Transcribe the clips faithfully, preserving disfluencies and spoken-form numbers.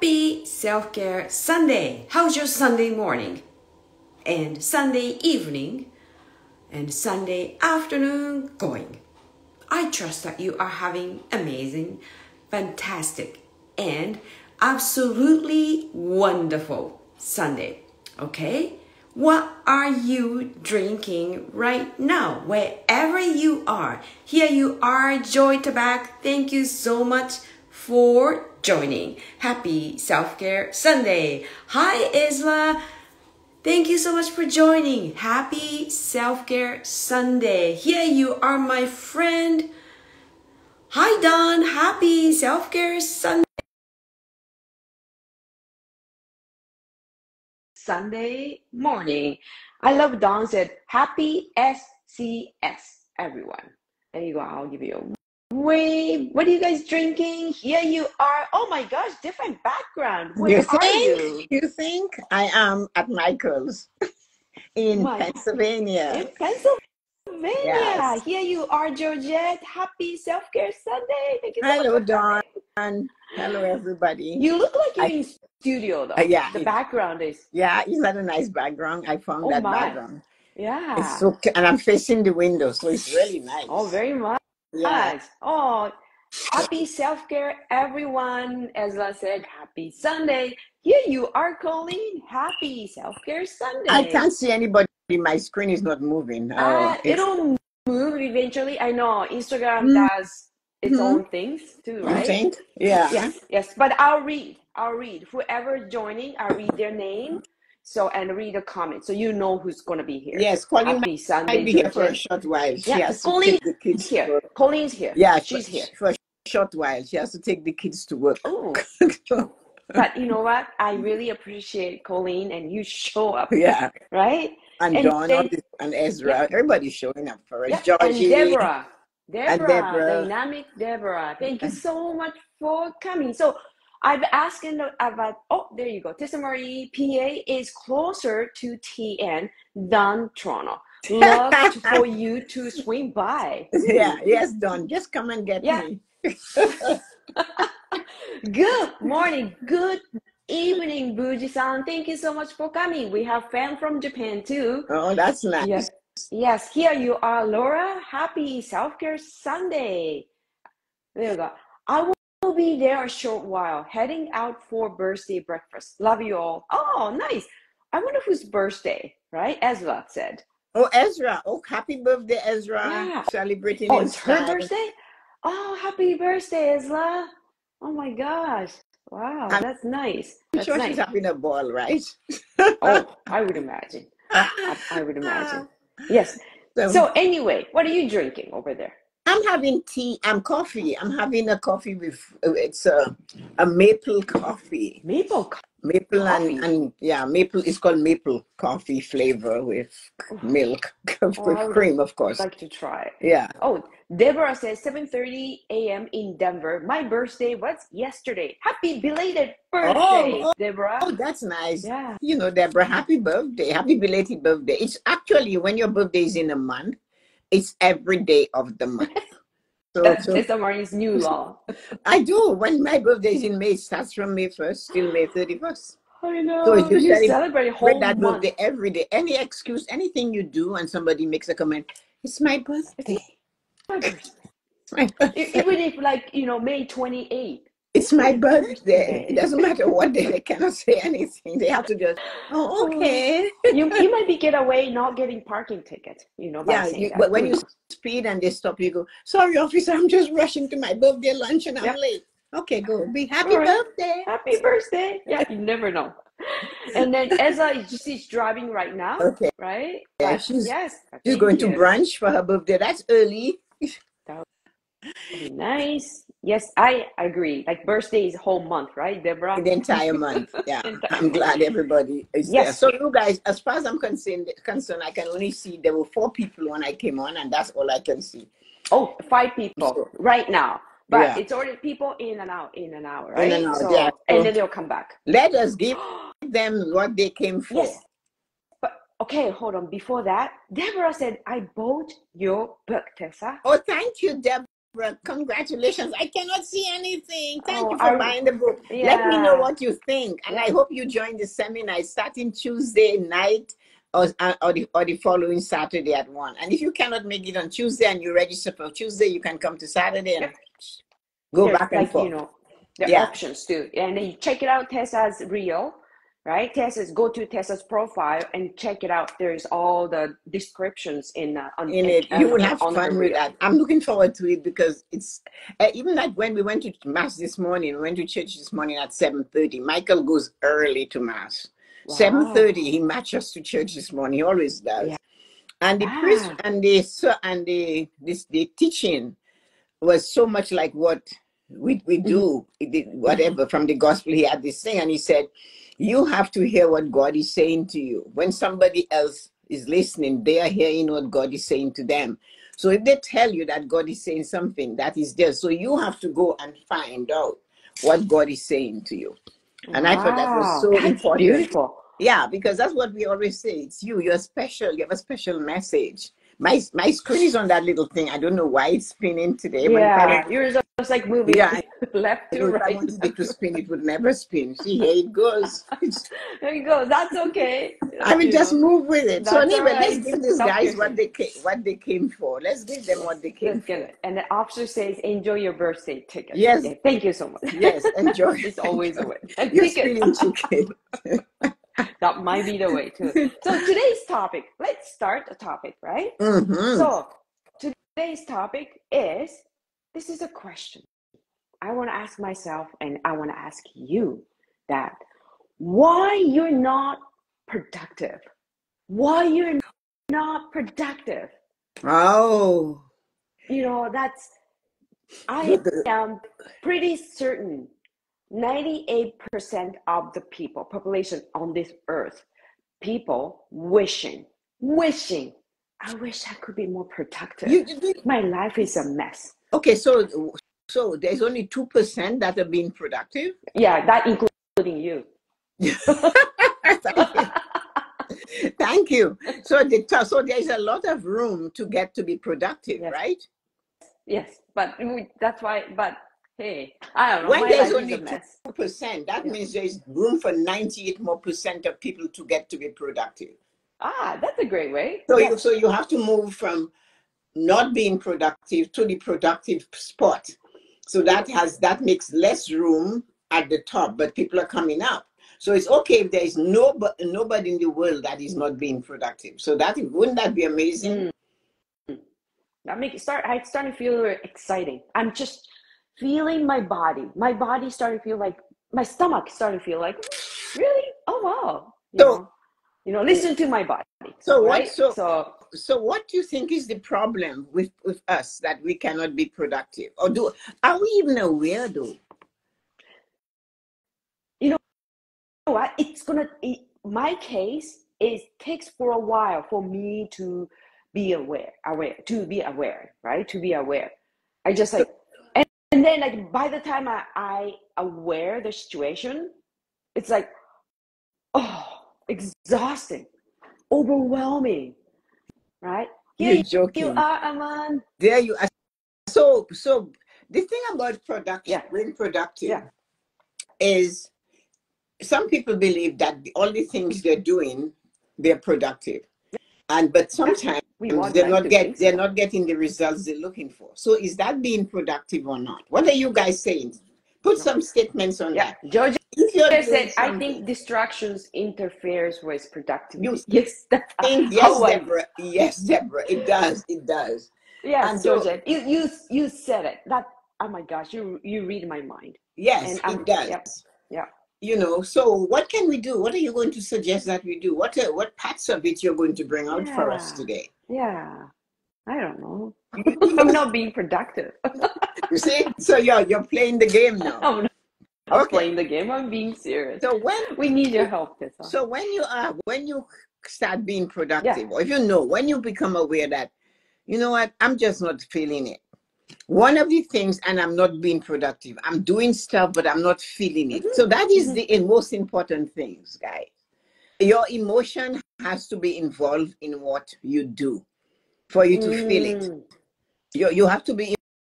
Happy Self-Care Sunday. How's your Sunday morning? And Sunday evening? And Sunday afternoon going? I trust that you are having amazing, fantastic, and absolutely wonderful Sunday. Okay? What are you drinking right now? Wherever you are. Here you are, Joy Tabak. Thank you so much for joining. Happy Self-Care Sunday. Hi, Isla. Thank you so much for joining. Happy Self-Care Sunday. Here you are, my friend. Hi, Don. Happy Self-Care Sunday. Sunday morning. I love Don said, happy S C S, everyone. There you go. I'll give you a wave. What are you guys drinking? Here you are. Oh my gosh, different background. Where You are think? you? You think? I am at Michael's in My, Pennsylvania. in Pennsylvania. Yes. Here you are, Georgette. Happy Self-Care Sunday. Thank you so Hello, much for coming. Dawn. Hello, everybody. You look like you're I, in studio though. uh, yeah, The it, background is, yeah. Is that a nice background? I found oh that my. background. It's Yeah. so, ca- and I'm facing the window, so it's really Oh, nice. very much. Yeah. Oh, happy self-care, everyone. As I said, happy Sunday. Here you are, Colleen. Happy self-care I Sunday. can't see anybody. My screen is not moving. Oh, Uh, it's. it'll move eventually. I know Instagram Mhm. does its own things too, You right? think? Yeah. Yes, yes. But I'll read. I'll read. Whoever joining, I'll read their name. So and read a comment, so you know who's gonna be here. Yes, Colleen might, Happy might Sunday, be here for a Georgette. short while. She Yeah, has to Colleen's take the kids to here. work. Colleen's here. Yeah, for, She's here. for a short while. She has to take the kids to work. Oh, but you know what? I really appreciate Colleen, and you show up, Yeah. right? And, And Dawn then, and Ezra. yeah, Everybody's showing up for us. yeah, and Georgie Deborah, and Deborah, Deborah. dynamic Deborah. Thank you so much for coming. So I've asked about, oh, there you go. Tessa Marie, P A is closer to T N than Toronto. Love to, for you to swing by. Yeah, yes, Dawn. Just come and get Yeah. me. Good morning, good evening, Buji-san. Thank you so much for coming. We have fan from Japan too. Oh, that's nice. Yes, yes. Here you are, Laura. Happy Self-Care Sunday. There you go. I will be there a short while, heading out for birthday breakfast. Love you all. Oh, nice. I wonder whose birthday, right? Ezra said. Oh, Ezra. Oh, happy birthday, Ezra. Yeah. Celebrating Oh, in it's her style. birthday? Oh, happy birthday, Ezra. Oh my gosh. Wow, I'm that's nice. I'm That's sure nice. she's having a ball, right? Oh, I would imagine. I, I would imagine. Yes. So, So anyway, what are you drinking over there? I'm having tea. I'm coffee. I'm having a coffee with, uh, it's a, a maple coffee. Maple co- Maple coffee. and, and yeah, maple is called maple coffee flavor with Oh, milk, with oh, I would cream, of course. like to try it. Yeah. Oh, Deborah says seven thirty a m in Denver. My birthday was yesterday. Happy belated birthday, Oh, oh, Deborah. oh, that's nice. Yeah. You know, Deborah, happy birthday. Happy belated birthday. It's actually when your birthday is in a month, it's every day of the month. So, That's so Tessa Marie's new law. I do. When my birthday is in May, it starts from May first till May thirty-first. I So know. you You celebrate celebrate a whole that month. birthday every day. Any excuse, anything you do, and somebody makes a comment, it's my It's birthday. my birthday. It's my E- birthday. Even if like, you know, May twenty-eighth. It's It's my my birthday. It birthday. doesn't matter what day, they cannot say anything. They have to just, oh, Oh, okay. you you might be get away not getting parking ticket, you know, by Yeah, saying you, that. but Who when you knows? speed and they stop, you go, sorry, officer, I'm just rushing to my birthday lunch and I'm Yeah. late. Okay, go. Be All happy right. birthday. Happy birthday. Yeah, you never know. And then Ezra, she's driving right now, Okay. right? Yeah, But she's yes, she's thank going to you. brunch for her birthday. That's early. That would be nice. Yes, I agree. Like birthday is whole month, right, Deborah? The entire month. Yeah, Entire I'm month. glad everybody is there. Yes. So you guys, as far as I'm concerned, concerned, I can only see there were four people when I came on, and that's all I can see. Oh, five people So right now. But yeah, it's already people in and out, in and out, in and right? out. Yeah. So, and So then they'll come back. let us give them what they came for. Yes. But okay, hold on. Before that, Deborah said, I bought your book, Tessa. Oh, thank you, Deborah. Deborah, congratulations. I cannot see anything. Thank Oh, you for I buying the book. Let me know yeah. what you think. And Yeah. I hope you join the seminar starting Tuesday night or, uh, or, the, or the following Saturday at one. And if you cannot make it on Tuesday and you register for Tuesday, you can come to Saturday and Yep. go There's back and like, you forth. know, the Yeah. options too. And then you check it out, Tessa's reel, right? Tessa's, go to Tessa's profile and check it out. There's all the descriptions in uh, on, In it, you on will her have on her fun with reel. that. I'm looking forward to it because it's uh, even like when we went to mass this morning, we went to church this morning at seven thirty. Michael goes early to mass. seven thirty, Wow. he matched us to church this morning. He always does. Yeah. And the priest Ah. and the so and the this the teaching was so much like what we we Mhm. do, the- whatever from the gospel. He had this thing, and he said, "You have to hear what God is saying to you. When somebody else is listening, they are hearing what God is saying to them. So if they tell you that God is saying something, that is there. So you have to go and find out what God is saying to you." And I thought that was Wow. so That's important. beautiful. Yeah, because that's what we always say. It's you. You're special. You have a special message. My my screen is on that little thing. I don't know why it's spinning today, but if I Yeah. don't, Yours is like moving yeah, left I to know if I right. wanted it to spin, it would never spin. See, here it goes. It's, There you go. That's okay. I will You just know, move with it. So that's all anyway, let's right. give these guys what Self-piercing. they came, what they came for. Let's give them Yes, what they came let's get for. it. And the officer says, enjoy your birthday ticket. Yes, Yeah, thank you so much. yes. Enjoy, It's always a enjoy way. A your ticket. spinning chicken. That might be the way too. So today's topic, let's start a topic, right? Mm-hmm. So today's topic is, this is a question I want to ask myself and I want to ask you, that why you're not productive? Why you're not productive? Oh, You know, that's, I am pretty certain ninety-eight percent of the people, population on this earth, people wishing, wishing, I wish I could be more productive. you, you My life is a mess. okay? So, so there's only two percent that are being productive. Yeah, that including you. Thank you. Thank you. So, the, so there's a lot of room to get to be productive, Yes, right? yes, but we, that's why, but hey, I don't know, When my there's life is a only two mess. percent, that Yeah. means there's room for ninety-eight more percent of people to get to be productive. Ah, that's a great way. So, Yes. you, so you have to move from not being productive to the productive spot. So that has that makes less room at the top, but people are coming up. So it's okay if there is no nobody in the world that is not being productive. So that wouldn't that be amazing? Mm. That make it start. I starting to feel exciting. I'm just feeling my body. My body starting to feel like my stomach starting to feel like, really? Oh wow. You So know, you know, listen to my body. so what Right? so So so what do you think is the problem with with us that we cannot be productive? Or do are we even aware though? you know what? It's gonna. It, my case is takes for a while for me to be aware, aware, to be aware, right? To be aware. I just So like, and, and then like by the time I I aware the situation, it's like, oh, exhausting, overwhelming, right? you're Here you joking. are, Aman. There you are. So so the thing about production Yeah, being productive yeah. is some people believe that all the things they're doing, they're productive. And but sometimes We want they're like not to get think they're so. not getting the results they're looking for. So is that being productive or not? What are you guys saying? Put No. some statements on Yeah, that. Georgia If you're doing said, I something, think distractions interferes with you productivity. Yes, that's think, yes, how I. Deborah, yes, Deborah, it does, it does. And Yes, so, Georgia, you you you said it. That, oh my gosh, you you read my mind, yes, and I'm it does. yep, yeah. You know, so what can we do? What are you going to suggest that we do? What are, what parts of it you're going to bring out for us Yeah, today? yeah. I don't know. You, you I'm just not being productive. you see, so you're you're playing the game now. I'm not Okay. playing the game. I'm being serious. So when We need your help, Tessa. so when you are when you start being Yeah. productive, or if you know when you become aware that, you know what, I'm just not feeling it. One of the things, and I'm not being productive. I'm doing stuff, but I'm not feeling it. So that is Mm-hmm. the most important things, guys. Your emotion has to be involved in what you do for you to feel it. Mm, You, you have to be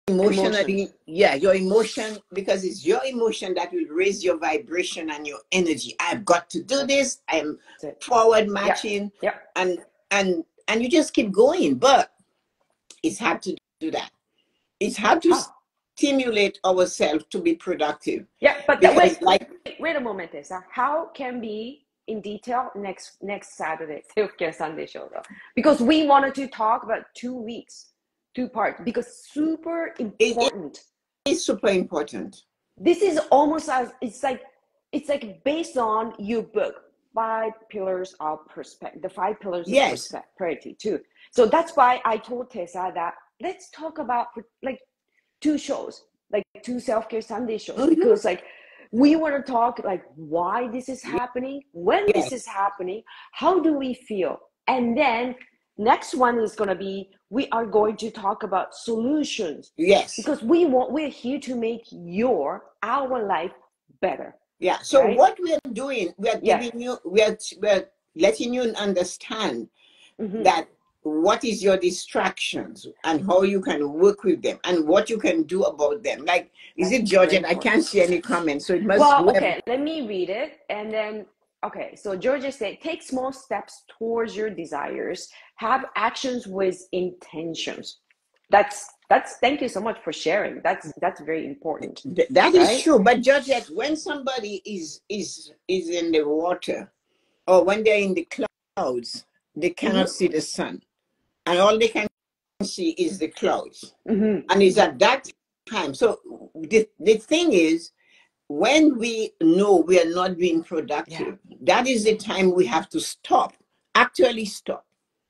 emotionally, Emotions. yeah, your emotion, because it's your emotion that will raise your vibration and your energy. I've got to do this. I'm That's it. forward Yeah. marching, Yeah. and and and you just keep going. But it's hard to do that. It's hard to How? stimulate ourselves to be productive Yeah, but that, because, wait, like, wait, wait a moment, Tessa. How can be in detail next next Saturday, Self Care Sunday show though? Because we wanted to talk about two weeks, two parts, because super it, it important. is super important. This is almost as it's like it's like based on your book, Five Pillars of Perspective, the Five Pillars of Yes. Prosperity too. So that's why I told Tessa that let's talk about like two shows, like two self-care Sunday shows, Mm-hmm. because like we want to talk like why this is happening, when Yes. this is happening, how do we feel, and then next one is going to be we are going to talk about solutions. Yes. Because we want we're here to make your our life better. Yeah. So right? what we are doing, we are Yeah. giving you, we are, we are letting you understand Mhm. that what is your distractions and how you can work with them and what you can do about them. Like, is That's it very Georgette? I important. can't see any comments, so it must. Well, whoever- okay, let me read it. And then, okay, so Georgia said, take small steps towards your desires, have actions with intentions. That's, that's, thank you so much for sharing. That's, that's very important. Th- that is right? true. But Georgette, when somebody is is is in the water or when they're in the clouds, they cannot Mhm. see the sun, and all they can see is the clouds. Mhm. And it's at that time. So the, the thing is, when we know we are not being productive, that is the time we have to stop, actually stop.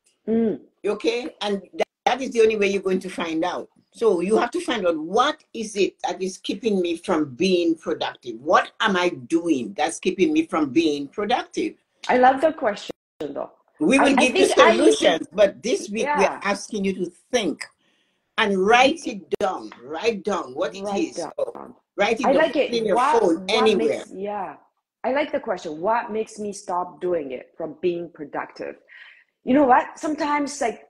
Mm. Okay? And that, that is the only way you're going to find out. So you have to find out what is it that is keeping me from being productive? What am I doing that's keeping me from being productive? I love the question though. We will I, I give you think I used to, solutions, but this week we are yeah, asking you to think and write it down. Write down what it write is. down. So write it I down, like put it it. in your What, phone, what anywhere. makes, yeah. I like the question. What makes me stop doing it from being productive? You know what? Sometimes like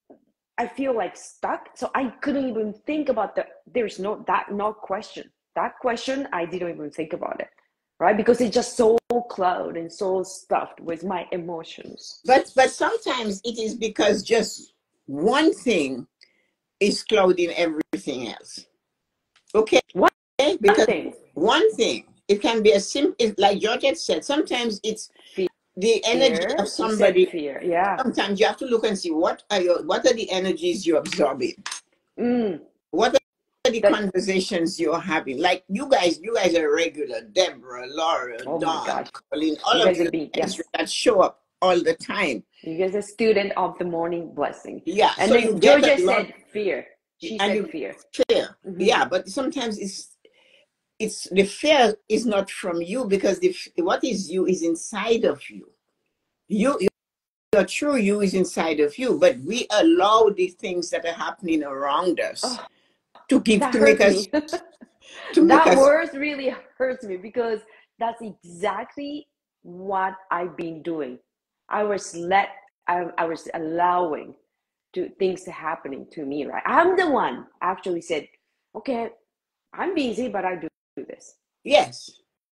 I feel like stuck, so I couldn't even think about the. There's no that no question. That question I didn't even think about it, right? Because it's just so cloud and so stuffed with my emotions. But but sometimes it is because just one thing is clouding everything else. Okay? One Because thing, one thing, it can be a simple, like Georgette said, sometimes it's fear. the energy of She said somebody. fear. Yeah. Sometimes you have to look and see what are your what are the energies you're absorbing. Mm. What are the That, conversations you're having? Like you guys, you guys are regular. Deborah, Laura, oh my Dawn, gosh. Colleen, all You of guys you are beat. guys Yes. that show up all the time. You guys are student of the morning blessing. Yeah. And So then you get Georgia a lot, said fear. She and said you fear. fear. Mhm. Yeah, but sometimes it's it's the fear is not from you because the what is you is inside of you. You your true you is inside of you, but we allow the things that are happening around us Oh, to give that to make hurt us me. to make That us. word really hurts me because that's exactly what I've been doing. I was let, I, I was allowing to things to happening to me, right? I'm the one actually said, okay, I'm busy, but I do, do this. Yes.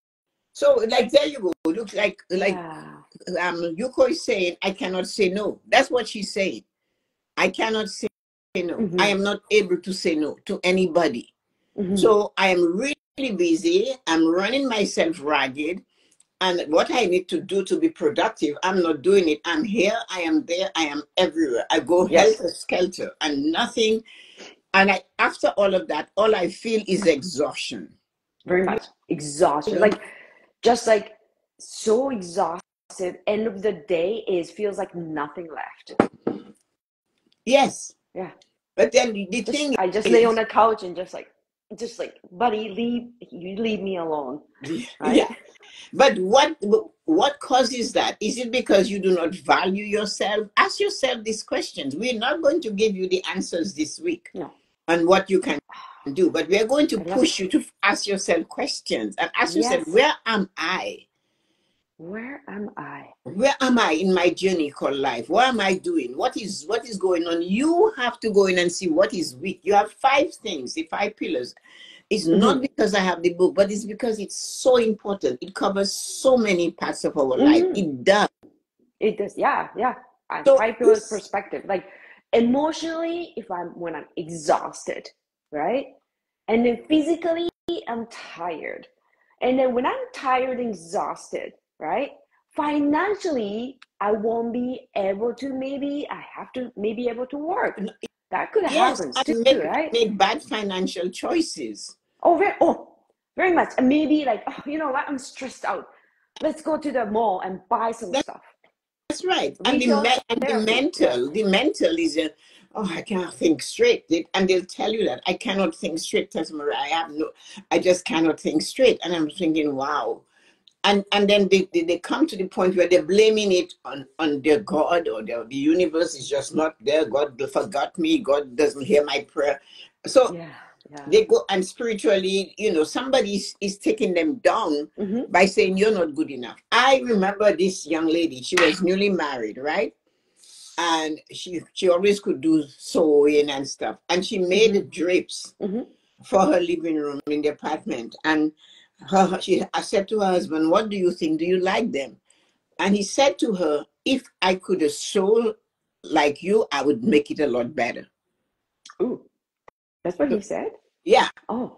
So like there you go. Looks like like Yeah. um Yuko is saying, I cannot say no. That's what she's saying. I cannot say no. Mhm. I am not able to say no to anybody. Mhm. So I am really busy. I'm running myself ragged. And what I need to do to be productive, I'm not doing it. I'm here, I am there, I am everywhere. I go Yes. helter skelter and nothing. And I, after all of that, all I feel is exhaustion. Very much exhaustion. You know? Like just like so exhausted. End of the day is feels like nothing left. Yes. Yeah. But then the Just, thing I just is, lay on the couch and just like, just like, buddy, leave you leave me alone. Right? yeah. But what what causes that? Is it because you do not value yourself? Ask yourself these questions. We're not going to give you the answers this week No. on what you can do, but we're going to I love push it. you to ask yourself questions and ask yourself, Yes. where am I? Where am I? Where am I in my journey called life? What am I doing? What is what is going on? You have to go in and see what is weak. You have five things, the five pillars. It's not Mm-hmm. because I have the book, but it's because it's so important. It covers so many parts of our life. Mm-hmm. It does. It does, yeah, yeah. And So five pillars this, perspective. Like emotionally, if I'm when I'm exhausted, right? And then physically, I'm tired. And then when I'm tired and exhausted, right? Financially, I won't be able to maybe I have to maybe able to work. That could yes, happen too, and make right? make bad financial choices. Oh, very, oh, very much. And maybe like, oh, you know what? I'm stressed out. Let's go to the mall and buy some That, stuff. that's right. And the Retail me, and the therapy. Yeah. mental, the mental is a, oh, I cannot think straight. They- And they'll tell you that I cannot think straight. Tells Maria, I have no, I just cannot think straight. And I'm thinking, wow. And and then they, they, they come to the point where they're blaming it on, on their God, or their, the universe is just not there. God forgot me. God doesn't hear my prayer. So Yeah. Yeah. they go, and spiritually, you know, somebody is, is taking them down Mm-hmm. by saying you're not good enough. I remember this young lady. She was newly married, right? And she she always could do sewing and stuff. And she made Mm-hmm. drapes Mm-hmm. for her living room in the apartment. And her, she, I said to her husband, "What do you think? Do you like them?" And he said to her, "If I could sew like you, I would make it a lot better." Ooh, that's what So, he said? yeah. Oh,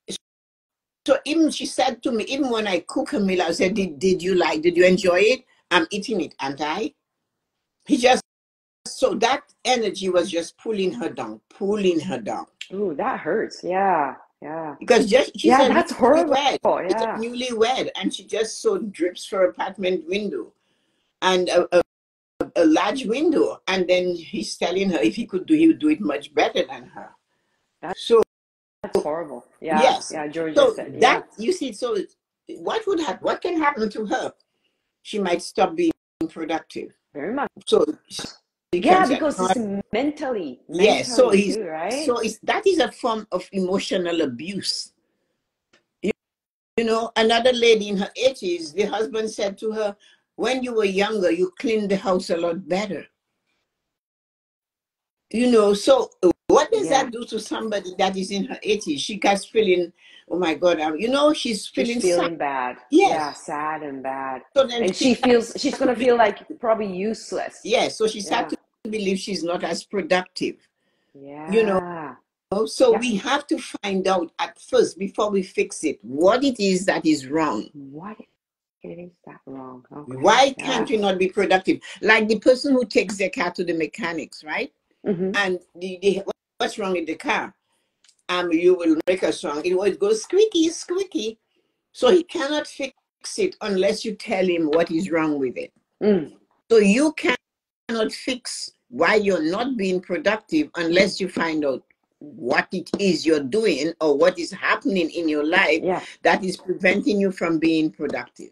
So even she said to me, even when I cook a meal, I said, "Did did you like? Did you enjoy it? I'm eating it, aren't I?" He just so that energy was just pulling her down, pulling her down. ooh, that hurts. Yeah. Yeah. Because just she's Yeah, a that's horrible. newlywed. She's a Yeah. newlywed, and she just sewed drips for her apartment window and a, a, a large window. And then he's telling her if he could do, he would do it much better than her. That, So that's horrible. Yeah. yes, Yeah. George just so said, yeah. that you see, so what would happen? What can happen to her? She might stop being productive. Very much. So she can Yeah, say, because "No, it's mentally, yes." So mentally he's too, right? so it's that is a form of emotional abuse. You, you know, another lady in her eighties, the husband said to her, "When you were younger, you cleaned the house a lot better." You know, so what does Yeah. that do to somebody that is in her eighties? She gets feeling, oh my God, I'm, you know, she's She's feeling sad. feeling bad. Yeah, Yes. sad and bad. So then And she she feels she's starts to gonna be, feel like probably useless. yes, so she Yeah. starts to believe she's not as productive. You know, Yeah. so Yeah. we have to find out at first, before we fix it, what it is that is wrong. What is that wrong? Okay. Why Yeah. can't we not be productive? Like the person who takes their car to the mechanics, right? Mm-hmm. And the, the what's wrong with the car? Um, you will make a song. It will go squeaky, squeaky. So he cannot fix it unless you tell him what is wrong with it. Mm. So you cannot fix why you're not being productive unless you find out what it is you're doing or what is happening in your life Yeah. that is preventing you from being productive.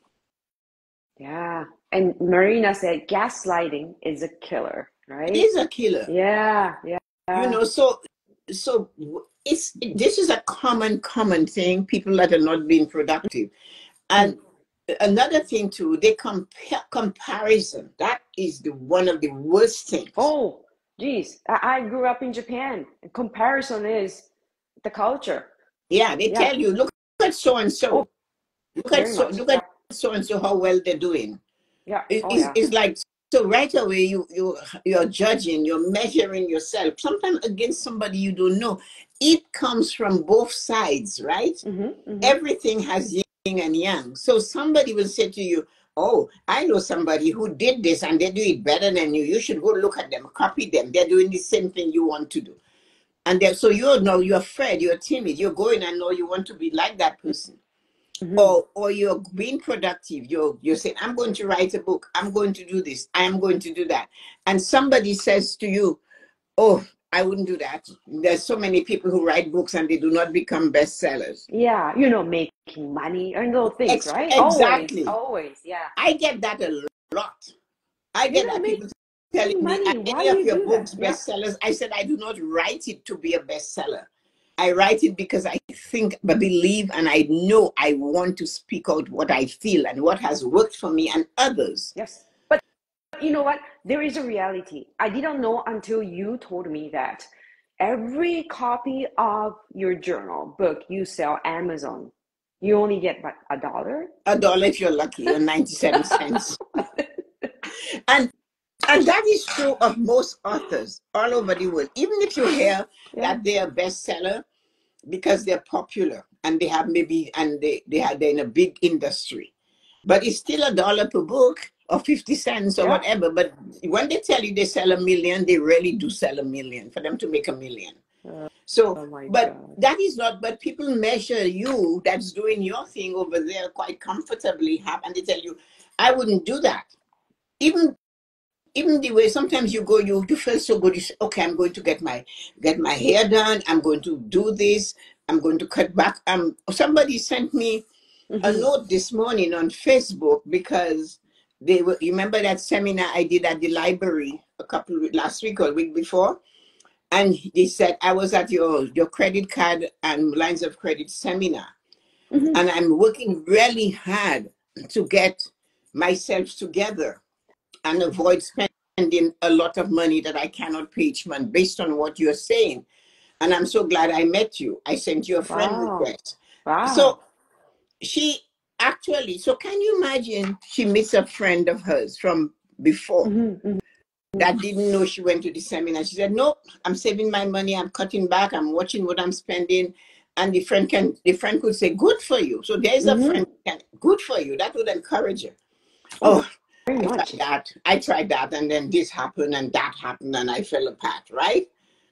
Yeah. And Marina said gaslighting is a killer, right? It is a killer. Yeah. Yeah. You know, so so it's this is a common common thing, people that are not being productive. And another thing too, they compare comparison. That is the one of the worst things. Oh, geez. I, I grew up in Japan. Comparison is the culture. Yeah, they Yeah. tell you, look at so and so. Oh, Look at very so much. look Yeah. at so and so how well they're doing. Yeah. It- Oh, it's, yeah. it's like so right away you you you're judging, you're measuring yourself, sometimes against somebody you don't know. It comes from both sides, right? Mm-hmm. Mm-hmm. Everything has yin and yang. So somebody will say to you, "Oh, I know somebody who did this and they do it better than you. You should go look at them, copy them. They're doing the same thing you want to do." And then, so you know you're afraid, you're timid, you're going and know you want to be like that person. Mm-hmm. Or or you're being productive. You're you're saying, "I'm going to write a book, I'm going to do this, I am going to do that." And somebody says to you, "Oh, I wouldn't do that. There's so many people who write books and they do not become bestsellers." Yeah, you know, making money and those things, Ex- right? exactly. Always, always, yeah. I get that a lot. I You're get not that making people telling me, money. "Are Why any do of you your do that? books Yeah. bestsellers?" I said, "I do not write it to be a bestseller. I write it because I think, but believe, and I know I want to speak out what I feel and what has worked for me and others. Yes. But you know what? There is a reality. I didn't know until you told me that every copy of your journal book you sell Amazon, you only get what, a dollar? A dollar if you're lucky, or ninety-seven cents. And and that is true of most authors all over the world. Even if you hear Yeah. that they're a bestseller because they're popular and they have maybe, and they, they have, they're in a big industry. But it's still a dollar per book or fifty cents or Yeah. whatever. But when they tell you they sell a million, they really do sell a million for them to make a million. So, Oh my but God. that is not, but people measure you that's doing your thing over there quite comfortably, have, and they tell you, I wouldn't do that. Even even the way sometimes you go, you, you feel so good. You say, okay, I'm going to get my get my hair done. I'm going to do this. I'm going to cut back. Um, somebody sent me a Mhm. note this morning on Facebook because they were. You remember that seminar I did at the library a couple of, last week or week before, and they said I was at your your credit card and lines of credit seminar, Mhm. and I'm working really hard to get myself together and avoid spending a lot of money that I cannot pay each month based on what you're saying. And I'm so glad I met you. I sent you a friend Wow. request. Wow. So she actually, so can you imagine she meets a friend of hers from before Mhm. Mhm. that didn't know she went to the seminar. She said, no, I'm saving my money. I'm cutting back. I'm watching what I'm spending. And the friend can, the friend could say, good for you. So there's a Mhm. friend, can, good for you. That would encourage her. Oh, Oh, very I much. tried that. I tried that, and then this happened, and that happened, and I fell apart. Right.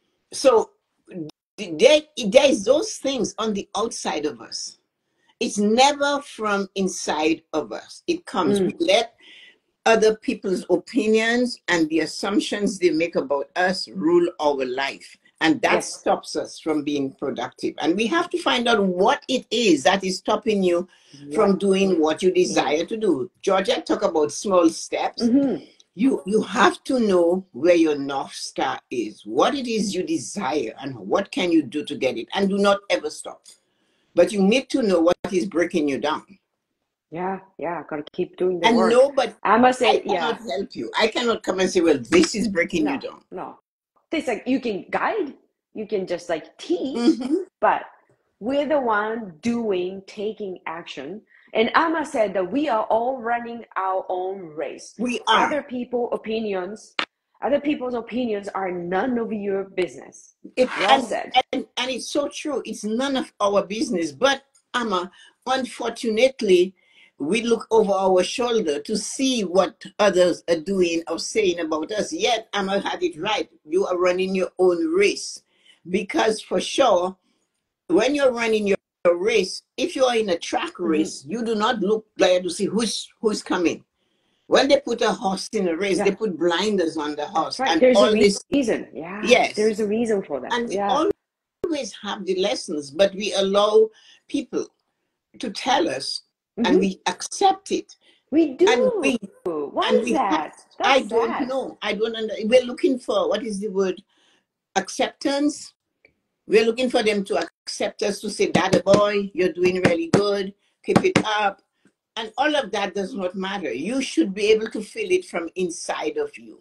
So there, there's those things on the outside of us. It's never from inside of us. It comes. Mm. We let other people's opinions and the assumptions they make about us rule our life. And that Yes. stops us from being productive. And we have to find out what it is that is stopping you from What doing what you it is. desire to do. Georgia talk about small steps. Mhm. You you have to know where your North Star is, what it is you desire, and what can you do to get it. And do not ever stop. But you need to know what is breaking you down. Yeah, yeah, gotta keep doing the And work. nobody, I must I say, yeah, cannot help you. I cannot come and say, well, this is breaking you no, down. no. It's like you can guide, you can just like teach, Mm-hmm. but we're the one doing, taking action. And Amma said that we are all running our own race. We are. Other people opinions, other people's opinions are none of your business. It, Well and, said. and, and it's so true. It's none of our business. But, Amma, unfortunately, we look over our shoulder to see what others are doing or saying about us. Yet, Amma had it right. You are running your own race. Because for sure, when you're running your, your race, if you are in a track race, Mm-hmm. you do not look there to see who's who's coming. When they put a horse in a race, Yeah. they put blinders on the horse. That's right. And There's all a this, reason. Yeah. yes. There's a reason for that. And we Yeah. always have the lessons, but we allow people to tell us and Mm-hmm. we accept it. We do. And we Why and is we that? have, That's I don't sad. know. I don't under, we're looking for, what is the word? Acceptance. We're looking for them to accept us, to say, "Dada boy, you're doing really good. Keep it up." And all of that does not matter. You should be able to feel it from inside of you.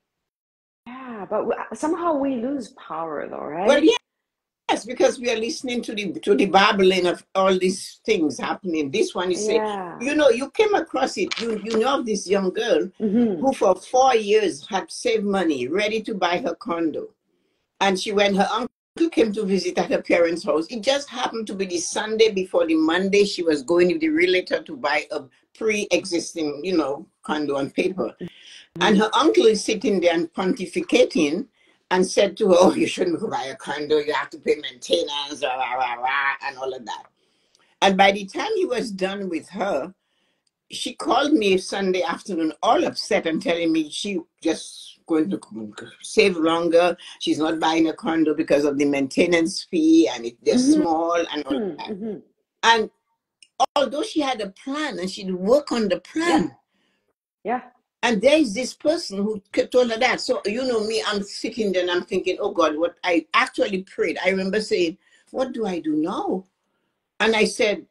Yeah, but we, somehow we lose power though, right? Well, yes, because we are listening to the to the babbling of all these things happening. This one is saying, Yeah. you know, you came across it. You you know of this young girl Mm-hmm. who for four years had saved money, ready to buy her condo. And she, when her uncle came to visit at her parents' house, it just happened to be the Sunday before the Monday she was going with the realtor to buy a pre-existing, you know, condo on paper. Mm-hmm. And her uncle is sitting there and pontificating and said to her, "Oh, you shouldn't go buy a condo. You have to pay maintenance, rah, rah, rah, rah," and all of that. And by the time he was done with her, she called me Sunday afternoon, all upset and telling me she just going to save longer. She's not buying a condo because of the maintenance fee and it, they're Mm-hmm. small and all of that. Mm-hmm. And although she had a plan and she'd work on the plan. Yeah. Yeah. And there is this person who told her that. So, you know me, I'm sitting there and I'm thinking, oh God, what I actually prayed. I remember saying, what do I do now? And I said,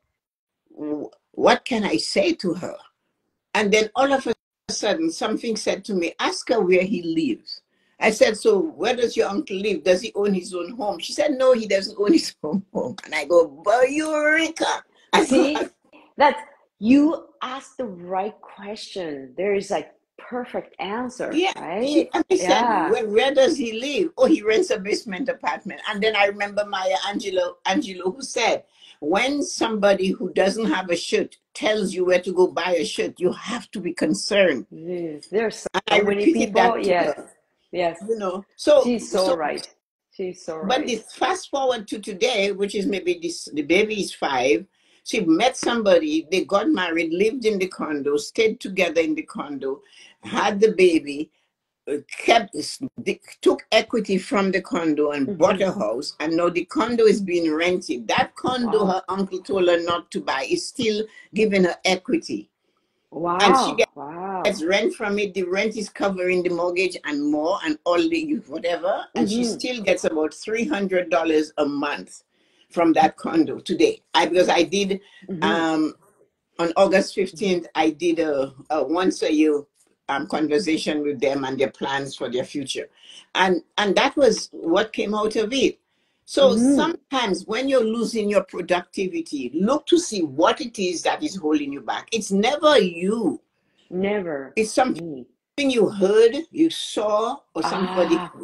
what can I say to her? And then all of a sudden, something said to me, ask her where he lives. I said, so where does your uncle live? Does he own his own home? She said, no, he doesn't own his own home. And I go, but Eureka! I See, go, that you asked the right question. There is like perfect answer, yeah. right? She, and I said, Yeah. where, where does he live? Oh, he rents a basement apartment. And then I remember Maya Angelou, Angelou who said, when somebody who doesn't have a shirt tells you where to go buy a shirt, you have to be concerned. Yes, there's so And I many repeated people. that to Yes, her, yes. you know. So, She's so so, right. She's so but right. this fast forward to today, which is maybe this, the baby is five. She met somebody, they got married, lived in the condo, stayed together in the condo, had the baby, uh, kept they took equity from the condo and bought Mhm. a house, and now the condo is being rented. That condo Wow. her uncle told her not to buy is still giving her equity, and she Wow. Wow. gets rent from it. The rent is covering the mortgage and more, and all the whatever, and she Mhm. still gets about three hundred dollars a month from that condo today. I because I did Mhm. um on August fifteenth, I did a, a once a year um, conversation with them and their plans for their future. And, and that was what came out of it. So Mhm. sometimes when you're losing your productivity, look to see what it is that is holding you back. It's never you. Never It's something me. you heard, you saw, or somebody. Ah.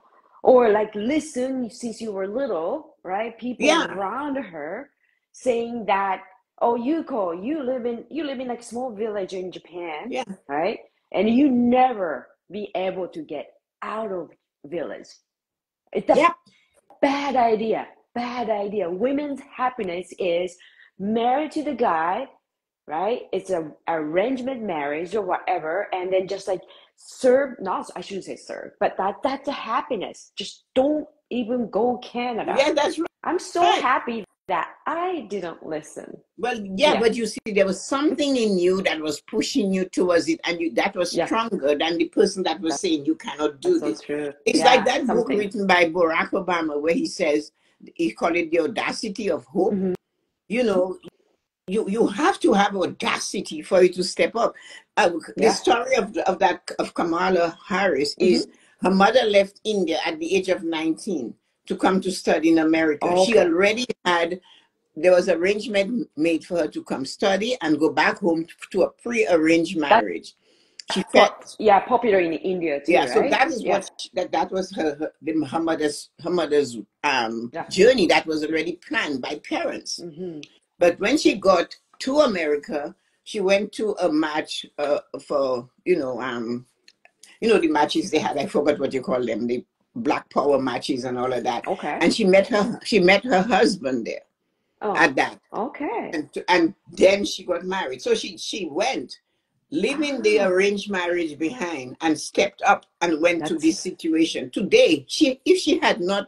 Or like listen since you were little, right? People Yeah, around her saying that, oh, Yuko, you live in you live in like a small village in Japan, yeah, right? And you never be able to get out of village. It's a yeah, bad idea. Bad idea. Women's happiness is married to the guy, right? It's a arrangement marriage or whatever, and then just like serve. Not I shouldn't say serve, but that that's a happiness. Just don't even go Canada. yeah, that's I'm so right. happy that I didn't listen. Well, yeah, Yeah, but you see, there was something in you that was pushing you towards it, and you that was yeah, stronger than the person that was saying you cannot do that's so this. true. It's like Yeah, that book something. written by Barack Obama, where he says he called it the audacity of hope. Mm-hmm. You know, you you have to have audacity for you to step up. Uh, the Yeah. story of of that of Kamala Harris is Mm-hmm. her mother left India at the age of nineteen to come to study in America. She Okay. already had there was arrangement made for her to come study and go back home to a pre-arranged That's marriage. She felt, what. Yeah, popular in India too, yeah. So right? that is Yeah, what she- that that was her her, the, her mother's her mother's um yeah. journey that was already planned by parents. Mm-hmm. But when she got to America, she went to a match uh, for you know um you know the matches they had. I forgot what you call them, the Black Power matches and all of that. Okay. And she met her she met her husband there Oh, at that. okay. and and then she got married. So she she went, leaving the Ah, arranged marriage behind, and stepped up and went to this that's situation. Today, she if she had not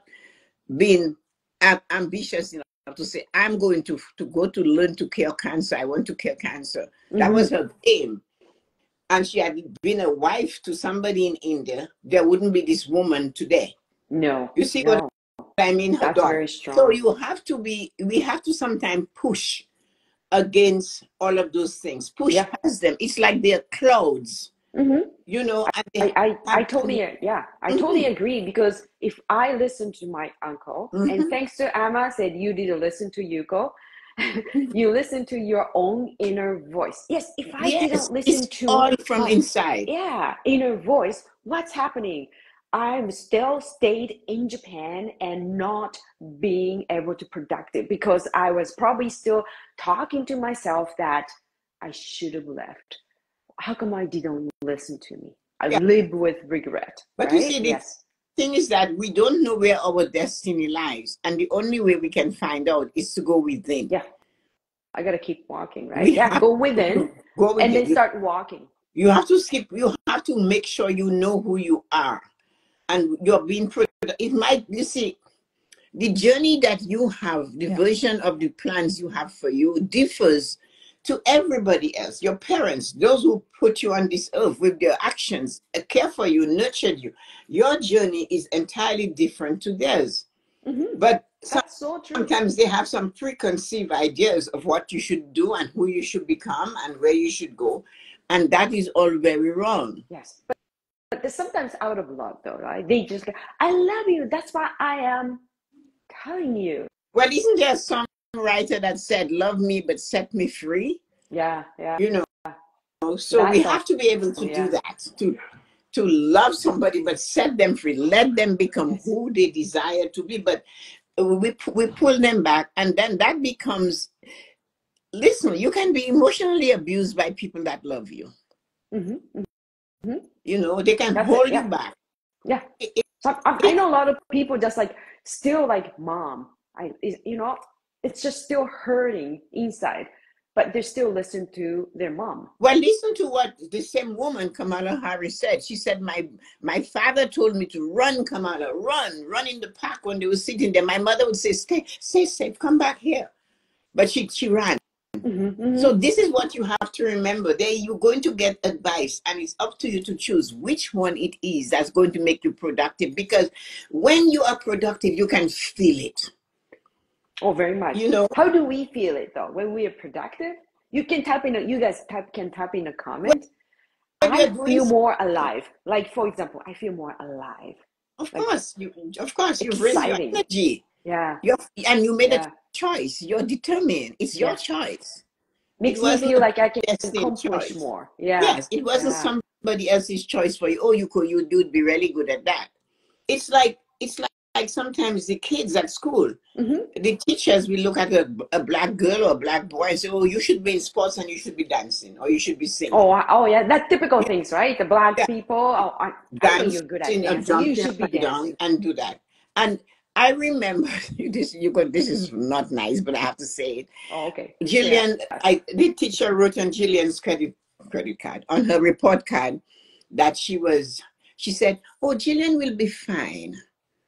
been am- ambitious enough to say, "I'm going to to go to learn to cure cancer. I want to cure cancer." That mm-hmm. was her aim. And she had been a wife to somebody in India, there wouldn't be this woman today. No, You see what no. I mean? Her That's daughter. very So strong. you have to be. We have to sometimes push against all of those things. Push Yeah. past them. It's like they're clouds, Mm-hmm. you know, and they I, I, I have totally, to. yeah, I totally Mhm, agree because if I listen to my uncle, and mhm. thanks to Amma said you didn't listen to Yuko, you listen to your own inner voice. Yes, if I Yes, didn't listen it's to all from my, inside. yeah, inner voice, what's happening? I'm still stayed in Japan and not being able to productive because I was probably still talking to myself that I should have left. How come I didn't listen to me? I Yeah. live with regret, But you right? see, the Yes. thing is that we don't know where our destiny lies. And the only way we can find out is to go within. Yeah. I got to keep walking, right? We Yeah. have Go to within go and within. then You, start walking. you have to skip, you have to make sure you know who you are. And you're being productive. It might, you see, the journey that you have, the Yeah. version of the plans you have for you differs to everybody else. Your parents, those who put you on this earth with their actions, care for you, nurtured you. Your journey is entirely different to theirs. Mm-hmm. But some, That's so true. sometimes they have some preconceived ideas of what you should do and who you should become and where you should go. And that is all very wrong. Yes. But, but they're sometimes out of love, though, right? They just go, I love you. That's why I am telling you. Well, isn't there a songwriter that said, love me, but set me free? Yeah, yeah. You know, so That we song. have to be able to Yeah. do that, to to love somebody, but set them free. Let them become Yes. who they desire to be. But we, we pull them back, and then that becomes, listen, you can be emotionally abused by people that love you. Mm-hmm. Mm-hmm. You know, they can That's hold it, yeah. you back. Yeah. It- it- So I, I know a lot of people just like still like mom. I is- you know, it's just still hurting inside, but they still listen to their mom. Well, listen to what the same woman, Kamala Harris, said. She said, my my father told me to run, Kamala, run, run in the park when they were sitting there. My mother would say, stay, stay safe, come back here. But she, she ran. Mm-hmm, mm-hmm. So this is what you have to remember. There you're going to get advice, and it's up to you to choose which one it is that's going to make you productive. Because when you are productive, you can feel it. Oh, very much. You know, how do we feel it though when we are productive? You can type in a, you guys type can type in a comment. when I you're doing feel more alive. Like for example, I feel more alive. Of Like, course, you of course you bring your exciting. energy. Yeah. You're, and you made Yeah. a choice. You're determined. It's your Yes. choice. Makes It me wasn't feel a like I can destined accomplish choice. more. Yeah. Yes, it wasn't Yeah. somebody else's choice for you. Oh, you could, you would be really good at that. It's like it's like, like sometimes the kids at school, Mm-hmm. the teachers will look at a, a black girl or a black boy and say, "Oh, you should be in sports and you should be dancing or you should be singing." Oh, I- oh yeah, that typical things, right? The black Yeah. people. Oh, I, I know you're good at Dancing or dancing. You jumping should be up and down dancing. and do that. And I remember this. You got this is not nice, but I have to say it. Oh, okay. Jillian, Yeah. I the teacher wrote on Jillian's credit credit card, on her report card, that she was. She said, "Oh, Jillian will be fine."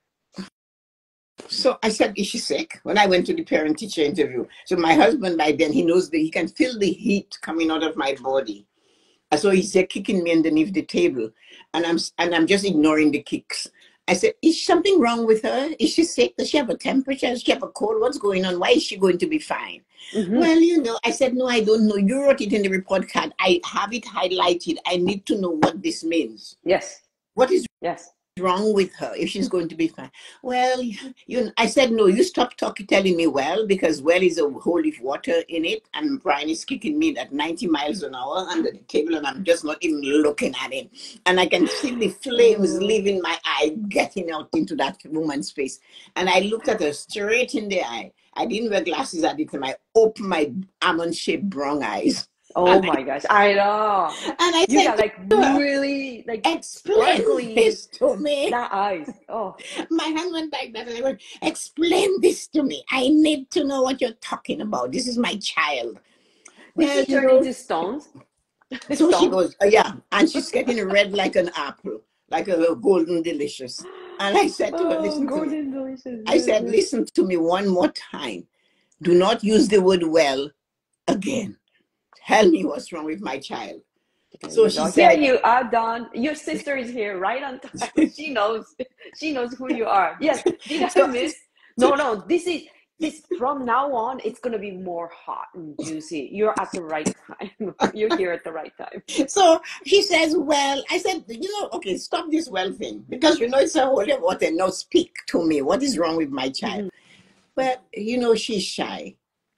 So I said, "Is she sick?" When I went to the parent teacher interview. So my husband by then, he knows that he can feel the heat coming out of my body. And so he's there kicking me underneath the table, and I'm and I'm just ignoring the kicks. I said, "Is something wrong with her? Is she sick? Does she have a temperature? Does she have a cold? What's going on? Why is she going to be fine?" Mm-hmm. Well, you know, I said, "No, I don't know. You wrote it in the report card. I have it highlighted. I need to know what this means. Yes. What is Yes. wrong with her if she's going to be fine?" Well, you I said, "No, you stop talking telling me well, because well is a hole with water in it, and Brian is kicking me at ninety miles an hour under the table, and I'm just not even looking at him, and I can see the flames Mm. leaving my eye, getting out into that woman's face." And I looked at her straight in the eye. I didn't wear glasses at the time. I opened my almond-shaped brown eyes. Oh my gosh, I know. And I You said, got like to her, really like "Explain sparkly this to me." that eyes. Oh, My hand went like that, and I went, "Explain this to me. I need to know what you're talking about. This is my child." did Well, she you turn know, into stones? so she Stone? goes, "Oh, yeah," and she's getting red like an apple, like a golden delicious. And I said to her, Oh, "Listen to me." golden delicious. I Yes, said, yes. "Listen to me one more time. Do not use the word well again. Tell me what's wrong with my child." There So you she go. Here said, you are, Dawn. Your sister is here right on time. She knows. She knows who you are. Yes. Did I so, miss? No, no. This is this from now on. It's gonna be more hot and juicy. You're at the right time. You're here at the right time. So she says, "Well," I said, "You know, okay, stop this well thing, because you know it's a holy water. Now speak to me. What is wrong with my child?" Mhm. Well, you know, she's shy.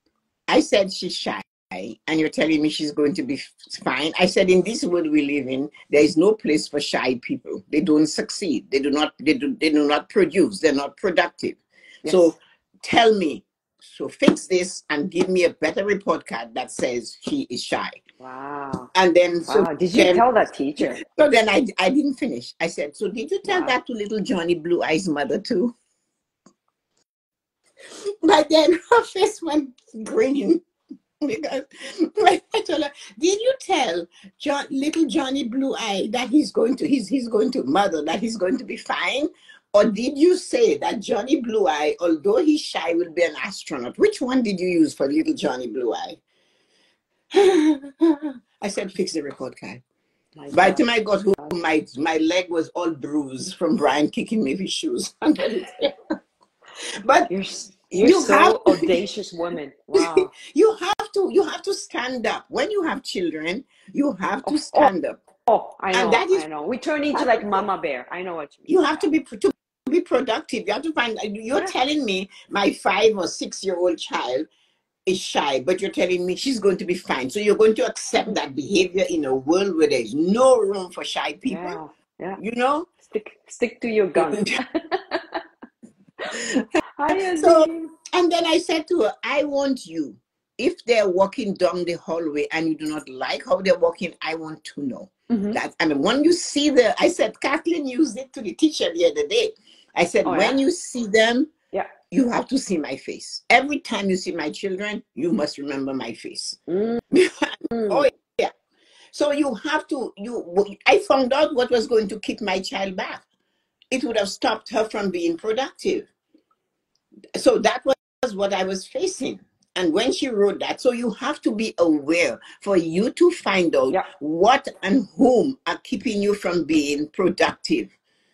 I said she's shy, and you're telling me she's going to be fine. I said, in this world we live in, there is no place for shy people. They don't succeed. They do not. They do. They do not produce. They're not productive. Yes. So tell me. So fix this and give me a better report card that says she is shy. Wow. And then so Wow. Did you then, tell that teacher? so then I I didn't finish. I said, "So did you tell Wow. that to little Johnny Blue Eyes' mother too?" But then her face went green. Because when I told her, "Did you tell John, little Johnny Blue Eye that he's going to he's he's going to mother that he's going to be fine? Or did you say that Johnny Blue Eye, although he's shy, will be an astronaut?" Which one did you use for little Johnny Blue Eye? I said, "Fix the report card." My By the God. time I got home, my my leg was all bruised from Brian kicking me with his shoes. But You're s- you're you have so audacious woman. Wow. you have to you have to stand up. When you have children, you have to Oh, oh, stand up. oh, I And know, that is I know. We turn into part like of it. Mama Bear. I know what you mean. You have to be to be productive. You have to find, you're Yeah. telling me my five or six year old child is shy, but you're telling me she's going to be fine. So you're going to accept that behavior in a world where there's no room for shy people, Yeah, yeah. you know? Stick stick to your guns. Hi, So, Azim. and then I said to her, I want you, if they're walking down the hallway and you do not like how they're walking, I want to know Mm-hmm. that. And when you see the, I said, Kathleen used it to the teacher the other day. I said, Oh, when yeah? you see them, Yeah. you have to see my face. Every time you see my children, you must remember my face. Mm. Oh, yeah. So you have to, you, I found out what was going to keep my child back. It would have stopped her from being productive. So that was what I was facing. And when she wrote that, so you have to be aware for you to find out Yeah. what and whom are keeping you from being productive.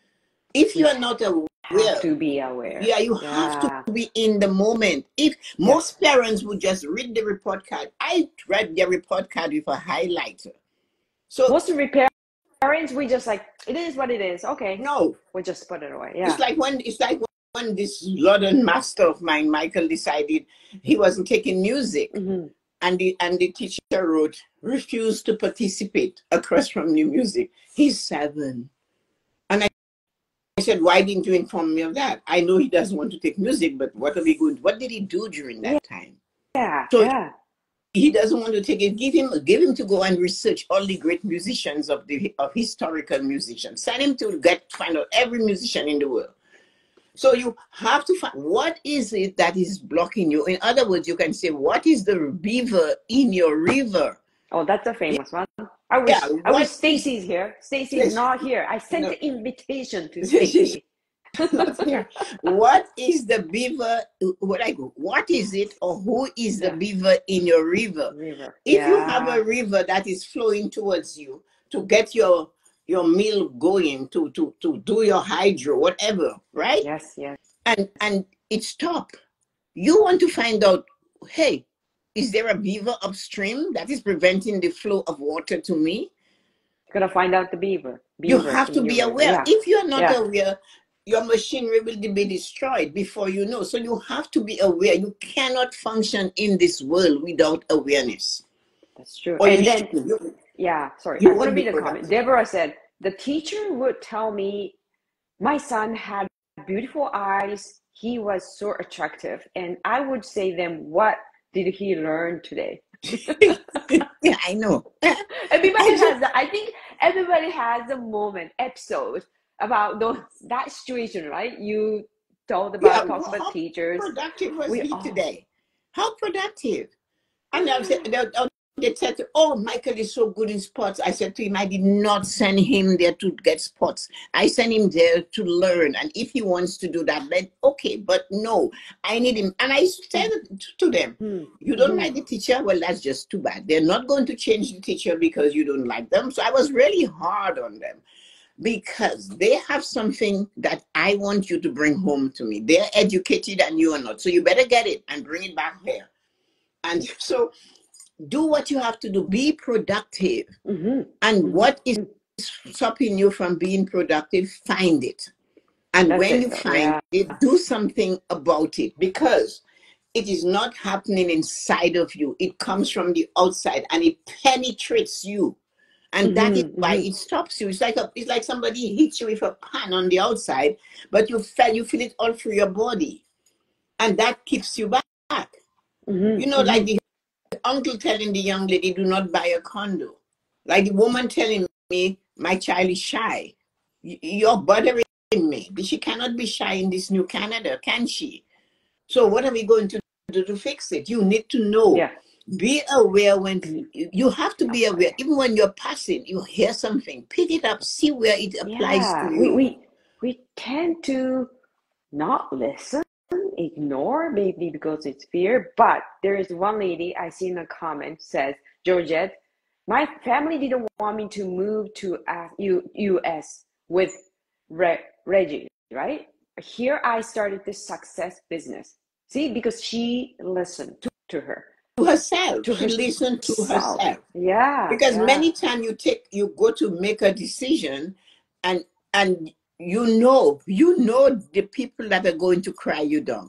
If You you're not aware, have to be aware. yeah, you have Yeah. to be in the moment. If most parents would just read the report card, I read the report card with a highlighter. So Most repair parents, we just like, it is what it is. Okay. no, We just put it away. Yeah. it's like when it's like when this London master of mine, Michael, decided he wasn't taking music. Mm-hmm. And the and the teacher wrote, refused to participate across from new music. He's seven. And I, I said, why didn't you inform me of that? I know he doesn't want to take music, but what are we going to, what did he do during that Yeah. time? Yeah. So Yeah. he doesn't want to take it. Give him give him to go and research all the great musicians of the of historical musicians. Send him to get find out every musician in the world. So you have to find what is it that is blocking you. In other words, you can say, what is the beaver in your river? Oh, that's a famous one. I wish Yeah, I wish what Stacy's here. Stacy's not here. I sent no. the invitation to She's Stacy. not here. What is the beaver? What I go? What is it, or who is the Yeah. beaver in your river? River. If you have Yeah. a river that is flowing towards you to get your your mill going, to to to do your hydro, whatever, right? Yes, yes. And and it stopped. You want to find out, hey, is there a beaver upstream that is preventing the flow of water to me? Gotta find out the beaver. You Beaver have to in your be river. aware. Yeah. If you're not Yeah. aware, your machinery will be destroyed before you know. So you have to be aware. You cannot function in this world without awareness. That's true. Or you And then, shouldn't. You, yeah, sorry, you I want to won't be read a comment. productive. Deborah said, the teacher would tell me my son had beautiful eyes. He was so attractive. And I would say them, what did he learn today? Yeah, I know. Everybody I just, has that. I think everybody has a moment, episode about those that situation, right? You told yeah, about talks about how teachers. productive was We he all today? How productive? And I've said, they, they said, oh, Michael is so good in sports. I said to him, I did not send him there to get sports. I sent him there to learn. And if he wants to do that, then okay. But no, I need him. And I said to them, you don't like the teacher? Well, that's just too bad. They're not going to change the teacher because you don't like them. So I was really hard on them because they have something that I want you to bring home to me. They're educated and you are not. So you better get it and bring it back here. And so do what you have to do. Be productive. Mm-hmm. And Mm-hmm. what is stopping you from being productive, find it. And That's when it, you though. find Yeah. it, do something about it, because it is not happening inside of you. It comes from the outside and it penetrates you. And Mm-hmm. that is why Mm-hmm. it stops you. It's like a, it's like somebody hits you with a pan on the outside, but you feel you feel it all through your body. And that keeps you back. Mm-hmm. You know, Mm-hmm. like the uncle telling the young lady, do not buy a condo. Like the woman telling me, my child is shy. You're bothering me. She cannot be shy in this new Canada, can she? So what are we going to do to fix it? You need to know. Yeah. Be aware when Be you have to be aware. aware. Even when you're passing, you hear something, pick it up, see where it applies Yeah. to We, you. we, we tend to not listen, ignore, maybe because it's fear. But there is one lady I see in a comment says, Georgette, my family didn't want me to move to uh, U- U.S. with Re- Reggie, right? here I started this success business. See, because she listened to, to her. To herself. To she her- listened to self. herself. Yeah. Because yeah. many times you take you go to make a decision and and you know, you know the people that are going to cry you down.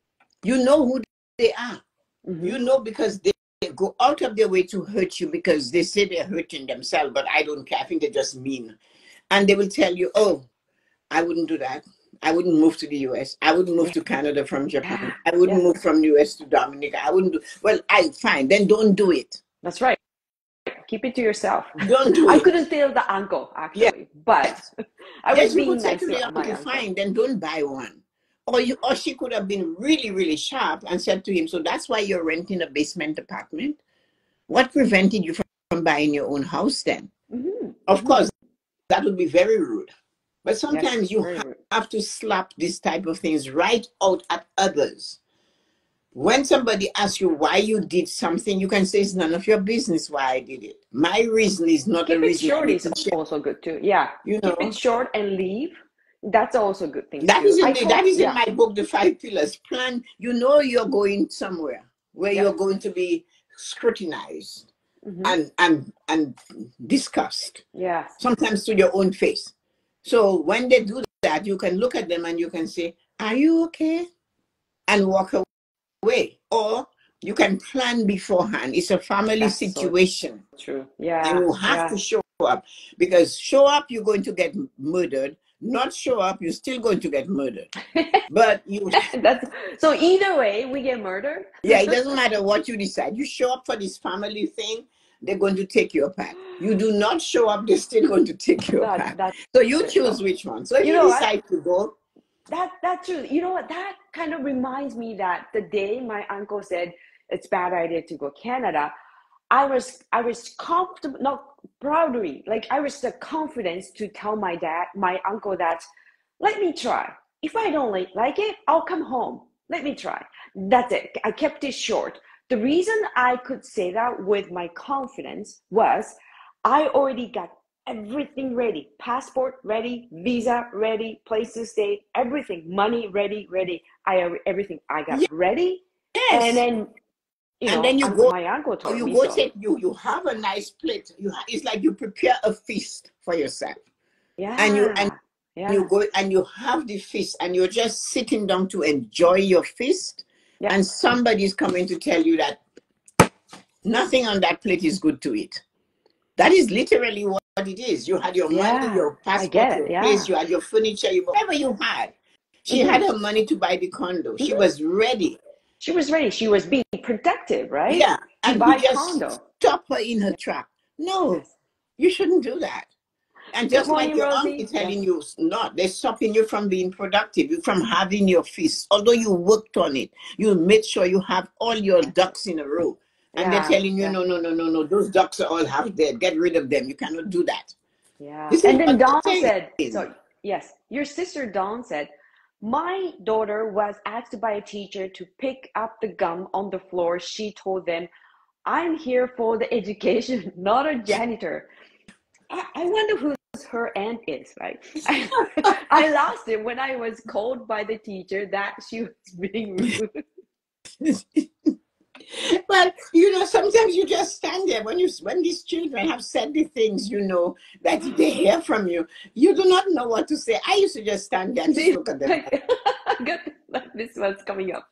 You know who they are. Mhm. You know, because they, they go out of their way to hurt you because they say they're hurting themselves, but I don't care. I think they're just mean. And they will tell you, oh, I wouldn't do that. I wouldn't move to the U S. I wouldn't move Yeah. to Canada from Japan. Yeah. I wouldn't Yeah. move from the U S to Dominica. I wouldn't do. Well, I fine. Then don't do it. That's right. Keep it to yourself. Don't do I it. couldn't tell the uncle actually, Yeah. but I Yes, was you being could say nice to to the my uncle, uncle. fine, then don't buy one. Or you, or she could have been really, really sharp and said to him, so that's why you're renting a basement apartment? What prevented you from, from buying your own house then? Mm-hmm. Of mm-hmm. course, that would be very rude. But sometimes Yes, you very ha- rude. have to slap this type of things right out at others. When somebody asks you why you did something, you can say it's none of your business why I did it. My reason is not Keep a it reason. short I is need to share. also good too. Yeah. You Keep know, it short and leave. That's also a good thing that too. is in I the, told, that is yeah. in my book, The Five Pillars. Plan. You know you're going somewhere where Yep. you're going to be scrutinized Mhm. and and and discussed. Yeah. Sometimes to your own face. So when they do that, you can look at them and you can say, "Are you okay?" and walk away. Or you can plan beforehand. It's a family That's so situation. true. And Yeah. you have Yeah. to show up, because show up, you're going to get murdered. Not show up, you're still going to get murdered. But you, That's so either way we get murdered. yeah, it doesn't matter what you decide. You show up for this family thing, they're going to take you apart. You do not show up, they're still going to take you That apart. that So you it. choose which one. So if You you know what? decide to go, That that's true. You know what? That kind of reminds me that the day my uncle said it's bad idea to go Canada, I was I was comfortable, not proudly, like I was the confidence to tell my dad, my uncle that let me try. If I don't like, like it, I'll come home. Let me try. That's it. I kept it short. The reason I could say that with my confidence was I already got everything ready. Passport ready, visa ready, place to stay, everything. Money ready, ready. I everything I got ready. yes. And then you And know, then you un- go, my uncle told you me go so. take you you have a nice plate. You ha- it's like you prepare a feast for yourself. Yeah. And you and yeah. you go and you have the feast and you're just sitting down to enjoy your feast. Yeah. And somebody's coming to tell you that nothing on that plate is good to eat. That is literally what it is. You had your Yeah, money, your I passport, get it, your yeah. place, you had your furniture, you whatever you had. She had her money to buy the condo. She was ready. She was ready. She was being protective, right? Yeah. To And buy you just condo. stop her in her track. No, Yes. you shouldn't do that. And Good just like morning, your Rosie. uncle telling Yes. you not, they're stopping you from being productive, from having your feast. Although you worked on it, you made sure you have all your ducks in a row. And Yeah, they're telling you, yeah. no, no, no, no, no, those ducks are all half dead. Get rid of them. You cannot do that. Yeah. This is And then what Dawn they're said, saying. so yes, your sister Dawn said, my daughter was asked by a teacher to pick up the gum on the floor. She told them, I'm here for the education, not a janitor. I, I wonder who her aunt is, right? I, I lost it when I was called by the teacher that she was being rude. Well, you know, sometimes you just stand there when you when these children have said the things, you know, that they hear from you. You do not know what to say. I used to just stand there and just look at them. Good. This one's coming up.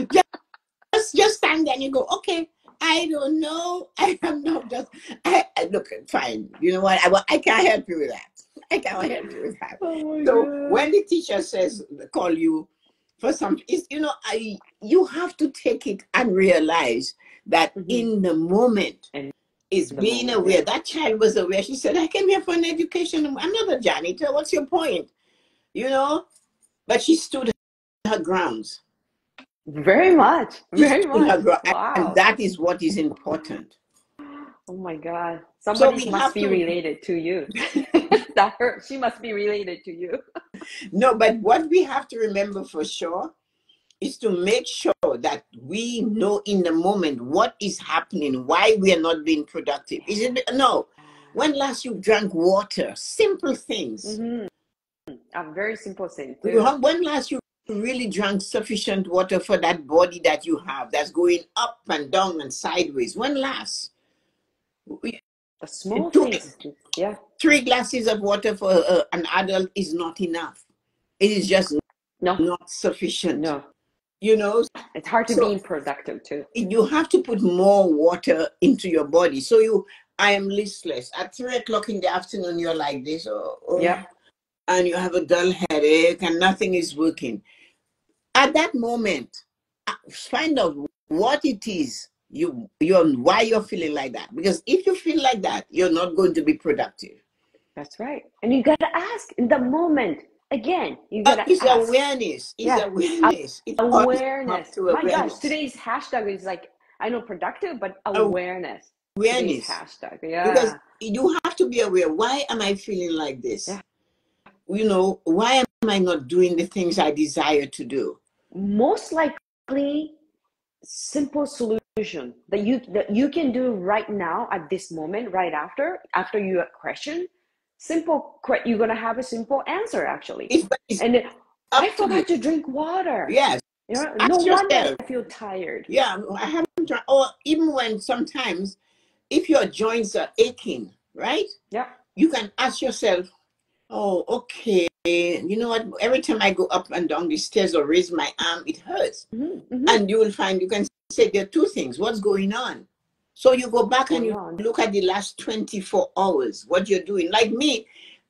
Just, just stand there and you go, okay, I don't know. I am not just, I, I look, fine. You know what? I, I can't help you with that. I can't help you with that. Oh So God. when the teacher says, call you for something, it's, you know, I, you have to take it and realize that mm-hmm. in the moment, and is being moment, aware. Yeah. That child was aware. She said, I came here for an education. I'm not a janitor. What's your point? You know? But she stood her grounds. Very much. Very much. Gro- wow. And that is what is important. Oh my God. Somebody so must be to... related to you. That her, she must be related to you. No, but what we have to remember for sure is to make sure that we know in the moment what is happening, why we are not being productive. Is it no? When last you drank water? Simple things. Mm-hmm. A very simple thing too. When last you really drank sufficient water for that body that you have that's going up and down and sideways? When last? The small Two, things. Yeah. Three glasses of water for uh, an adult is not enough. It is just no. not sufficient. No. You know? It's hard to so be productive too. You have to put more water into your body. So you, I am listless. At three o'clock in the afternoon, you're like this. Oh, oh, yeah. And you have a dull headache and nothing is working. At that moment, find out what it is you you're why you're feeling like that. Because if you feel like that, you're not going to be productive. That's right. And you gotta ask in the moment. Again, you gotta uh, it's ask. awareness. It's yeah. awareness. It's awareness. To My awareness. gosh, today's hashtag is like, I know productive, but awareness. Awareness. Today's hashtag. Yeah. Because you have to be aware. Why am I feeling like this? Yeah. You know, why am I not doing the things I desire to do? Most likely, simple solution that you that you can do right now at this moment, right after after your question. Simple, you're gonna have a simple answer actually. It's, it's and then, I forgot to, to drink water. Yes. You know, Ask no yourself. wonder I feel tired. Yeah, I haven't tried. Or even when sometimes, if your joints are aching, right? Yeah. You can ask yourself, oh, okay, you know what? Every time I go up and down the stairs or raise my arm, it hurts. Mm-hmm, mm-hmm. And you will find, you can say there are two things. What's going on? So you go back and you on? look at the last twenty-four hours, what you're doing. Like me,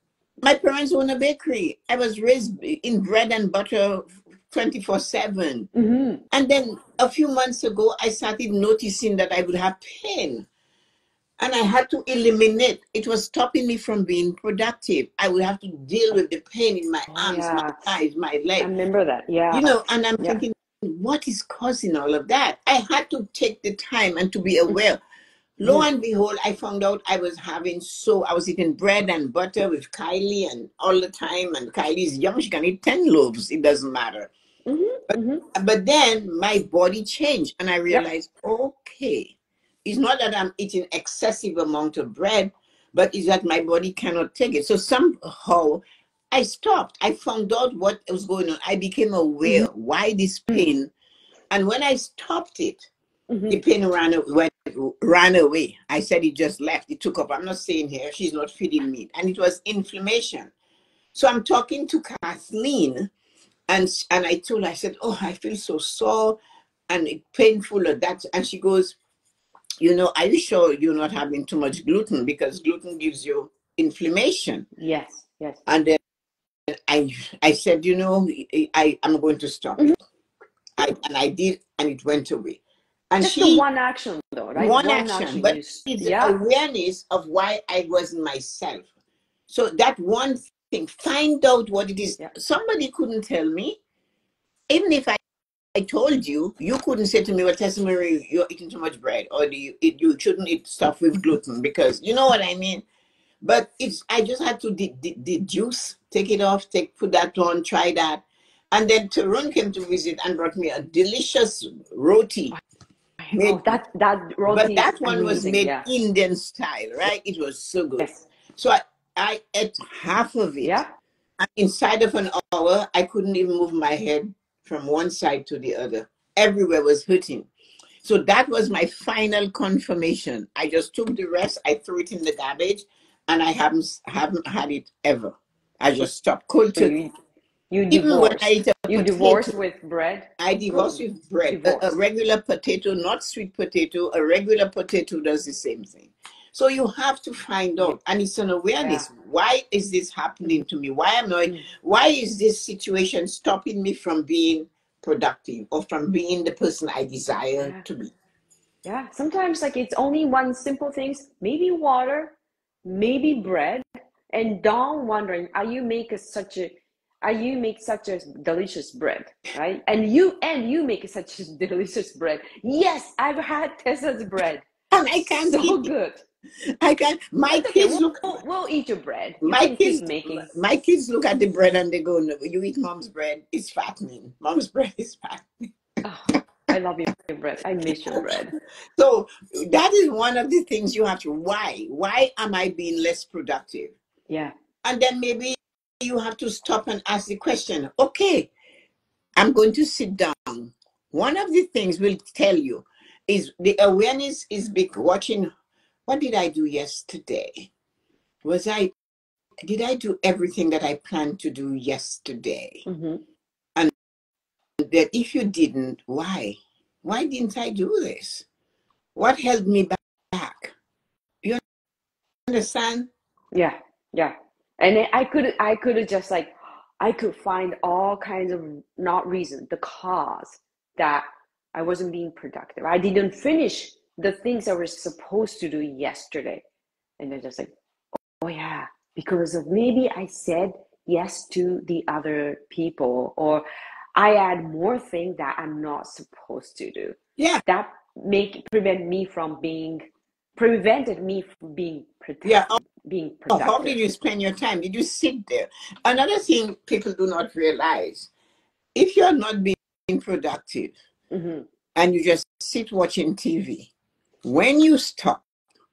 my parents own a bakery. I was raised in bread and butter twenty-four seven. Mm-hmm. And then a few months ago, I started noticing that I would have pain. And I had to eliminate. It was stopping me from being productive. I would have to deal with the pain in my arms, oh, yeah. my thighs, my legs. I remember that, yeah. You know, and I'm yeah. thinking, what is causing all of that? I had to take the time and to be aware. Mm-hmm. Lo and behold, I found out I was having so, I was eating bread and butter with Kylie and all the time. And Kylie's young, she can eat ten loaves. It doesn't matter. Mm-hmm. But, mm-hmm. but then my body changed and I realized, yep. okay, it's not that I'm eating excessive amount of bread, but it's that my body cannot take it. So somehow I stopped. I found out what was going on. I became aware mm-hmm. why this pain. And when I stopped it, mm-hmm. the pain ran, went, ran away. I said it just left. It took up. I'm not saying here, she's not feeding me. And it was inflammation. So I'm talking to Kathleen. And, and I told her, I said, oh, I feel so sore and it painful or that. And she goes, you know, are you sure you're not having too much gluten? Because gluten gives you inflammation. Yes, yes. And then I I said, you know, I, I'm going to stop mm-hmm. it. I, and I did, and it went away. And Just she, the one action, though, right? One, one action, action but it's yeah. awareness of why I wasn't myself. So that one thing, find out what it is. Yeah. Somebody couldn't tell me. Even if I I told you, you couldn't say to me, well, Tessa Marie, you're eating too much bread, or do you, it, you shouldn't eat stuff with gluten, because you know what I mean? But it's, I just had to de- de- deduce, take it off, take, put that on, try that. And then Tarun came to visit and brought me a delicious roti. Made, oh, that, that roti But that one amazing, was made yeah. Indian style, right? It was so good. Yes. So I, I ate half of it. Yeah. And inside of an hour, I couldn't even move my head from one side to the other. Everywhere was hurting. So that was my final confirmation. I just took the rest, I threw it in the garbage, and I haven't haven't had it ever. I just stopped cold so turkey. You, you Even divorced. when I eat a you potato, divorced with bread? I divorced with bread. A, a regular potato, not sweet potato, a regular potato does the same thing. So you have to find out, and it's an awareness. Yeah. Why is this happening to me? Why am I? Mm. Why is this situation stopping me from being productive or from being the person I desire yeah. to be? Yeah, sometimes like it's only one simple things, maybe water, maybe bread, and don't wondering, are you make a, such a, are you make such a delicious bread, right? And you and you make such a delicious bread. Yes, I've had Tessa's bread. And I can't so eat good. I can. My okay, kids we'll, look. We'll, we'll eat your bread. You my can kids keep making. My kids look at the bread and they go, "No, you eat mom's bread. It's fattening. Mom's bread is fattening." Oh, I love your bread. I miss your bread. So that is one of the things you have to. Why? Why am I being less productive? Yeah. And then maybe you have to stop and ask the question, okay, I'm going to sit down. One of the things we'll tell you is the awareness is big. Watching, what did I do yesterday? Was I, did I do everything that I planned to do yesterday? Mm-hmm. And that if you didn't, why? Why didn't I do this? What held me back? You understand? Yeah, yeah. And then I could I could have just like I could find all kinds of not reason, the cause that I wasn't being productive. I didn't finish the things I was supposed to do yesterday. And then just like, oh yeah, because of maybe I said yes to the other people, or I add more things that I'm not supposed to do. Yeah. That make prevent me from being prevented me from being productive. Yeah. Being Oh, productive. how did you spend your time? Did you sit there? Another thing people do not realize, if you're not being productive mm-hmm. and you just sit watching T V, when you stop,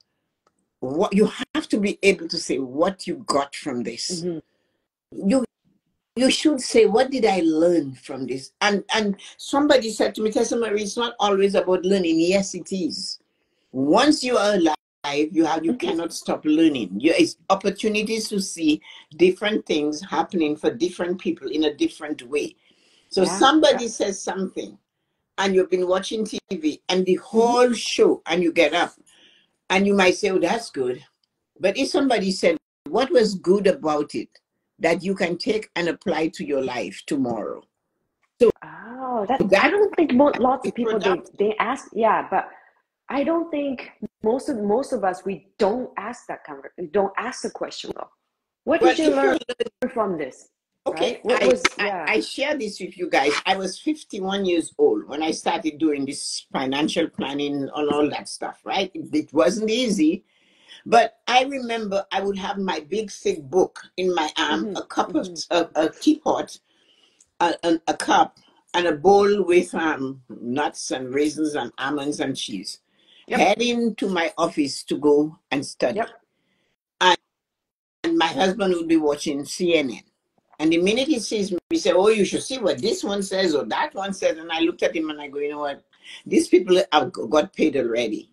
what you have to be able to say what you got from this. Mm-hmm. You you should say, what did I learn from this? And and somebody said to me, Tessa Marie, it's not always about learning. Yes, it is. Once you are alive, you have you mm-hmm. cannot stop learning. You it's opportunities to see different things happening for different people in a different way. So Yeah, somebody yeah. says something and you've been watching T V and the whole mm-hmm. show, and you get up and you might say, oh, that's good. But if somebody said, what was good about it that you can take and apply to your life tomorrow? So oh, that, that I don't think mo- lots of people they, they ask. Yeah, but I don't think most of most of us we don't ask that kind of we don't ask the question though. What well, did you learn learn, from this? Okay, right? What I, was I, yeah? I share this with you guys. I was fifty-one years old when I started doing this financial planning and all that stuff, right? It, it wasn't easy, but I remember I would have my big thick book in my arm, mm-hmm. a cup mm-hmm. of a, a teapot, a, a, a cup, and a bowl with um, nuts and raisins and almonds and cheese, yep. heading to my office to go and study. Yep. And, and my husband would be watching C N N. And the minute he sees me, he said, oh, you should see what this one says or that one says. And I looked at him and I go, you know what? These people have got paid already.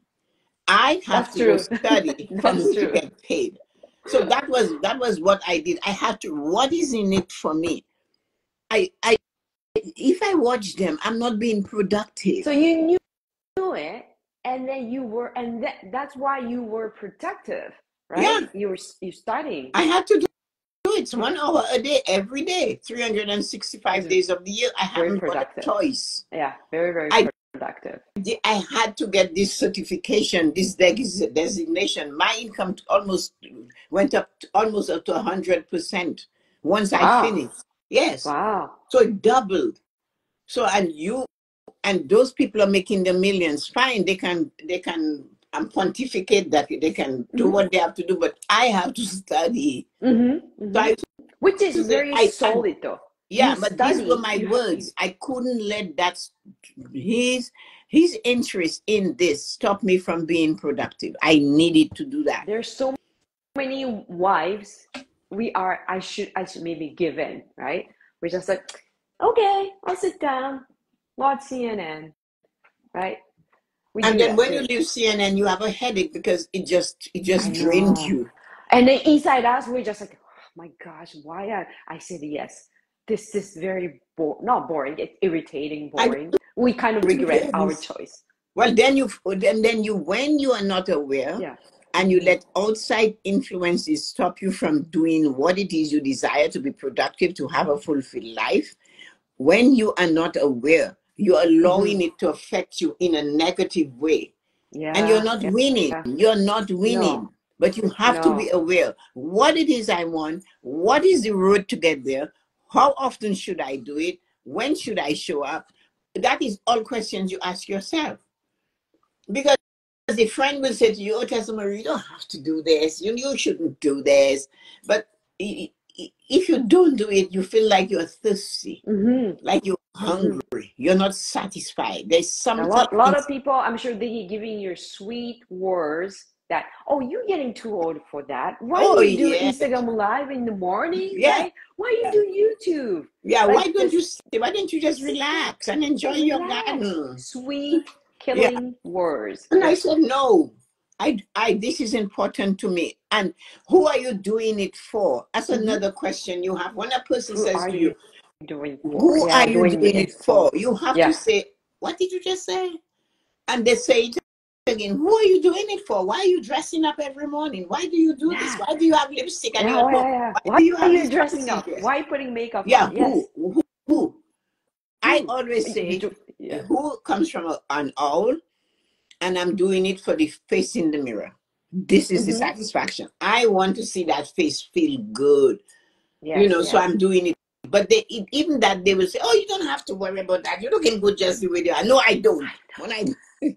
I have That's to true. go study for That's me true. to get paid. So that was that was what I did. I had to, what is in it for me? I I if I watch them, I'm not being productive. So you knew, knew it, and then you were, and that, that's why you were productive, right? Yeah. You were you studying. I had to do it one hour a day, every day, three hundred sixty-five days of the year. I haven't got a choice. Yeah, very, very I, productive. I had to get this certification, this designation. My income almost went up to, almost up to one hundred percent once wow. I finished. Yes. Wow. So it doubled. So, and you, and those people are making the millions. Fine, they can, they can um, pontificate that they can do mm-hmm. what they have to do, but I have to study. Mm-hmm. Mm-hmm. So I, Which is very I, solid, though. Yeah, you but study, these were my words. Have, you... I couldn't let that his his interest in this stop me from being productive. I needed to do that. There's so many wives. We are. I should. I should maybe give in. Right. We're just like, okay, I'll sit down, watch C N N. Right. We and then when too. you leave C N N, you have a headache because it just it just drained you. And then inside us, we're just like, oh my gosh, why I I said yes. This is very bo- not boring. It's irritating, boring. I, we kind of regret our choice. Well, then you, then then you, when you are not aware, yeah. and you let outside influences stop you from doing what it is you desire to be productive, to have a fulfilled life. When you are not aware, you're allowing mm-hmm. it to affect you in a negative way, yeah. and you're not yeah. winning. Yeah. You're not winning. No. But you have no. to be aware what it is I want. What is the road to get there? How often should I do it? When should I show up? That is all questions you ask yourself. Because the friend will say to you, oh, Tessa Marie, you don't have to do this. You, you shouldn't do this. But if you don't do it, you feel like you're thirsty, mm-hmm. like you're hungry. Mm-hmm. You're not satisfied. There's something. A lot, lot of people, I'm sure they're giving you sweet words that, oh, you're getting too old for that. Why Oh, do you do yeah. Instagram Live in the morning, Yeah. right? Why you do YouTube? Yeah, Like why don't you this, why don't you just relax and enjoy your relax. garden? Sweet, Yeah. killing words. And I Just said, no, I, I, this is important to me. And who are you doing it for? That's Mhm. another question you have. When a person who says are to you you, doing for? who Yeah, are you doing doing it it for? for. You have Yeah. to say, what did you just say? And they say it again, who are you doing it for? Why are you dressing up every morning? Why do you do this? Yeah. Why do you have lipstick and Yeah, you're at yeah, home? yeah. Why Why do you are have you this dressing fancy up? dress? Why putting makeup Yeah, on? Yes. who? Who? Who? I Who? always You say, do, yeah. who comes from a, an owl, and I'm doing it for the face in the mirror. This is the Mhm. satisfaction. I want to see that face feel good, you Yes, know, so yes. I'm doing it. But they, e- even that, they will say, oh, you don't have to worry about that. You're looking good just the way you are. No, I don't. When I,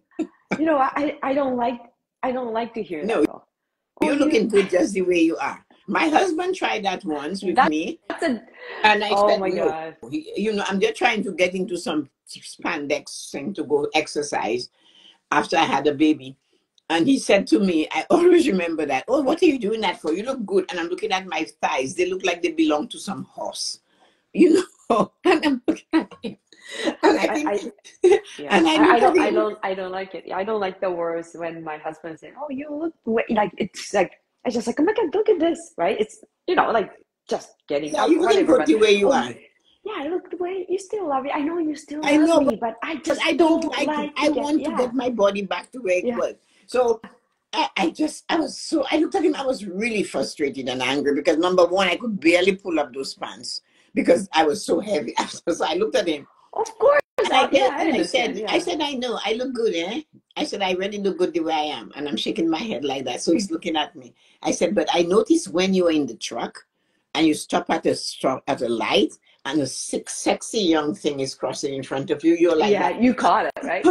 You know, I I don't like I don't like to hear no, that though. Oh, you're you looking good just the way you are. My husband tried that once with that, me, that's a and I oh said, my no. God. He, you know, I'm just trying to get into some spandex thing to go exercise after I had a baby. And he said to me, I always remember that, oh, what are you doing that for? You look good. And I'm looking at my thighs. They look like they belong to some horse, you know. And I'm looking at him. And I I, think, I yeah. and I I, I look at don't I him. don't I don't like it. I don't like the words when my husband says, "Oh, you look the way," like it's like I just like, "Oh my God, look at this," right? It's you know like just getting Yeah, up you're or looking whatever. good But the way you oh, you, are. yeah, look the way you still love me. I know you still I love know, but, me, but I but I just don't don't like it. like I to get want to yeah get my body back to where it yeah was. So I, I just, I was so, I looked at him, I was really frustrated and angry because number one, I could barely pull up those pants because I was so heavy. So I looked at him. of course. And I Uh, yeah, did, I and I understand. said, I Yeah, said, I know, I look good, eh? I said, I really look good the way I am. And I'm shaking my head like that. So he's looking at me. I said, but I noticed when you are in the truck and you stop at a stop at a light and a sick, sexy young thing is crossing in front of you, you're like yeah, that. you caught it, right?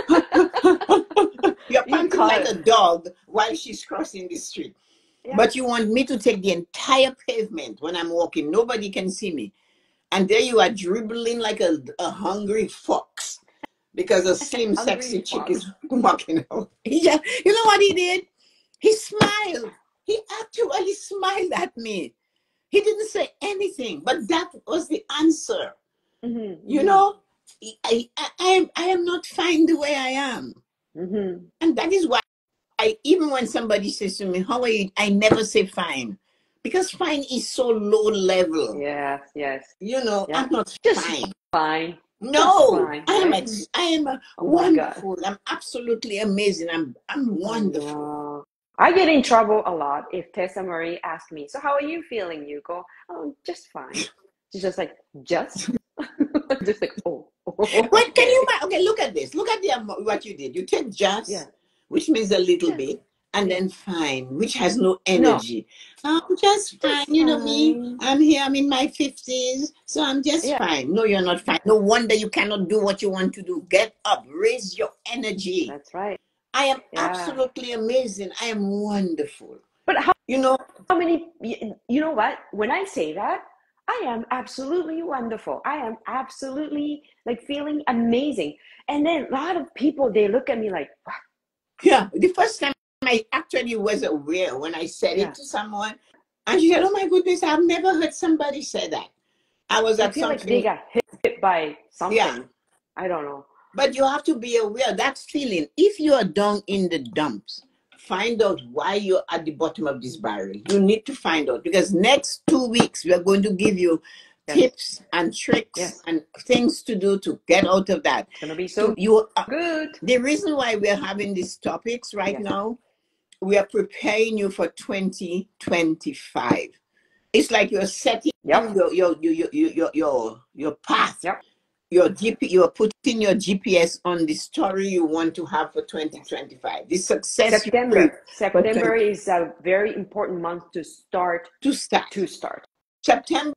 You're You panting caught like it. a dog while she's crossing the street. Yeah. But you want me to take the entire pavement when I'm walking. Nobody can see me. And there you are dribbling like a, a hungry fox because a slim, Hungry sexy chick fox. is walking out. He just, you know what he did? He smiled. He actually smiled at me. He didn't say anything, but that was the answer. Mm-hmm, You mm-hmm, know, I, I, I, am, I am not fine the way I am. mm-hmm. And that is why I, even when somebody says to me, how are you? I never say fine because fine is so low level. Yes, yes, You know, yeah. I'm not Just fine. fine. Just No, fine, I am. right? Ex- I am uh, Oh my God. wonderful. I'm absolutely amazing. I'm. I'm I wonderful. know. I get in trouble a lot if Tessa Marie asks me, so how are you feeling? You go, oh, just fine. She's just like, just? Just like, oh, Wait, can you? okay. ma- Okay, look at this. Look at the amo- what you did. You take Yeah, just, which means a little yeah, bit, and yeah. then fine, which has no No, energy. I'm just fine. just You know me. fine. I'm here. I'm in my fifties, so I'm just Yeah, fine. No, you're not fine. No wonder you cannot do what you want to do. Get up. Raise your energy. that's right. I am Yeah. absolutely amazing. I am wonderful. But how, You know, how many, you you know what? When I say that, I am absolutely wonderful. I am absolutely like feeling amazing. And then a lot of people, they look at me like, "What?" yeah, the first time I actually was aware when I said it Yeah. to someone, and she said, oh my goodness, I've never heard somebody say that. I was They at feel like they something, got hit by yeah, something. I don't know. but you have to be aware that feeling. If you are down in the dumps, find out why you're at the bottom of this barrel. You need to find out because next two weeks we are going to give you Yes. tips and tricks Yes. and things to do to get out of that. It's gonna be To so you, uh, good. the reason why we're having these topics right Yes. now, we are preparing you for twenty twenty-five. It's like you're setting Yep. your your your your your your, your path. Yep. Your G P, you're putting your G P S on the story you want to have for Yes. twenty twenty-five. The success rate September. for September twenty is a very important month to start to start. to start. September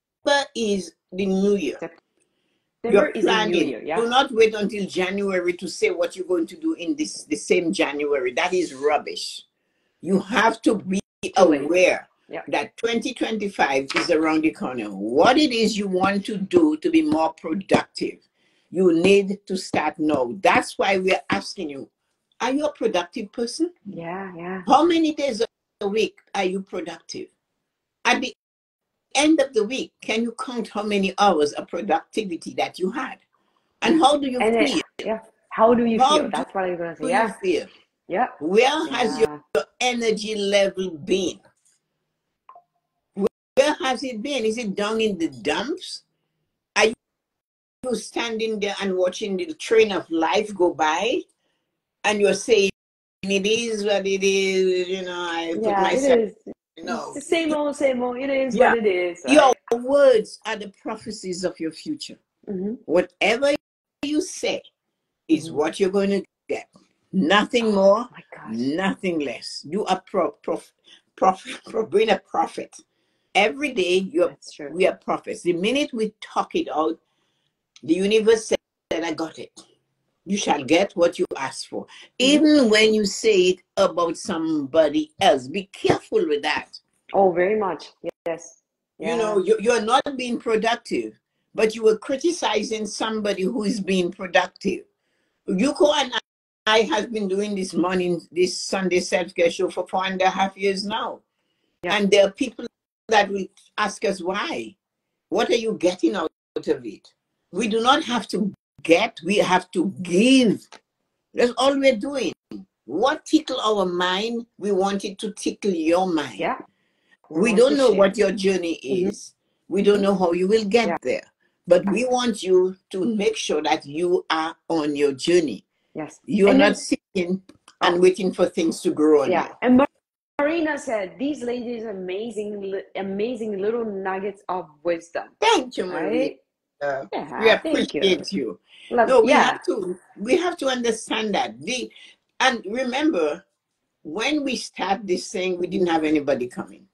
is the new year. September You're is a new planning. year. Yeah. Do not wait until January to say what you're going to do in this the same January. That is rubbish. You have to be Too late. aware Yeah. that twenty twenty-five is around the corner. What it is you want to do to be more productive, you need to start now. That's why we're asking you, Are you a productive person? Yeah, yeah. How many days a week are you productive? At the end of the week, can you count how many hours of productivity that you had? And Yeah. how do you And it, feel? yeah. How do you How feel? do That's what I'm gonna say. you Yeah. feel? Yeah. Where has your Yeah. energy level been? Where has it been? Is it down in the dumps? Are you standing there and watching the train of life go by and you're saying, it is what it is, you know, I put Yeah, it myself, is. you It's know. the same old, same old. It is Yeah. what it is, Your right? words are the prophecies of your future. Mm-hmm. Whatever you say is Mm-hmm. what you're going to get. Nothing Oh more, my gosh. nothing less. You are pro, prof, prof, pro, being a prophet. Every day you're That's true. we are prophets. The minute we talk it out, the universe said, I got it. You shall get what you ask for. Mm-hmm. Even when you say it about somebody else, be careful with that. Oh, very much. Yes. You Yeah. know, you, you're not being productive, but you were criticizing somebody who is being productive. Yuko and I have been doing this morning, this Sunday self-care show for four and a half years now. Yeah. And there are people that will ask us why. What are you getting out of it? We do not have to get, we have to give. That's all we're doing. What tickle our mind, we want it to tickle your mind. Yeah. We don't know what your journey is. Mm-hmm. We don't know how you will get yeah. there. But we want you to make sure that you are on your journey. Yes. You are and not then, sitting oh, and waiting for things to grow on yeah. you. And Marina said, these ladies are amazing, amazing little nuggets of wisdom. Thank you, Marie. Right? Uh, yeah, we appreciate you. you. Love, no, we yeah. have to we have to understand that. The and remember, when we start this thing, we didn't have anybody coming.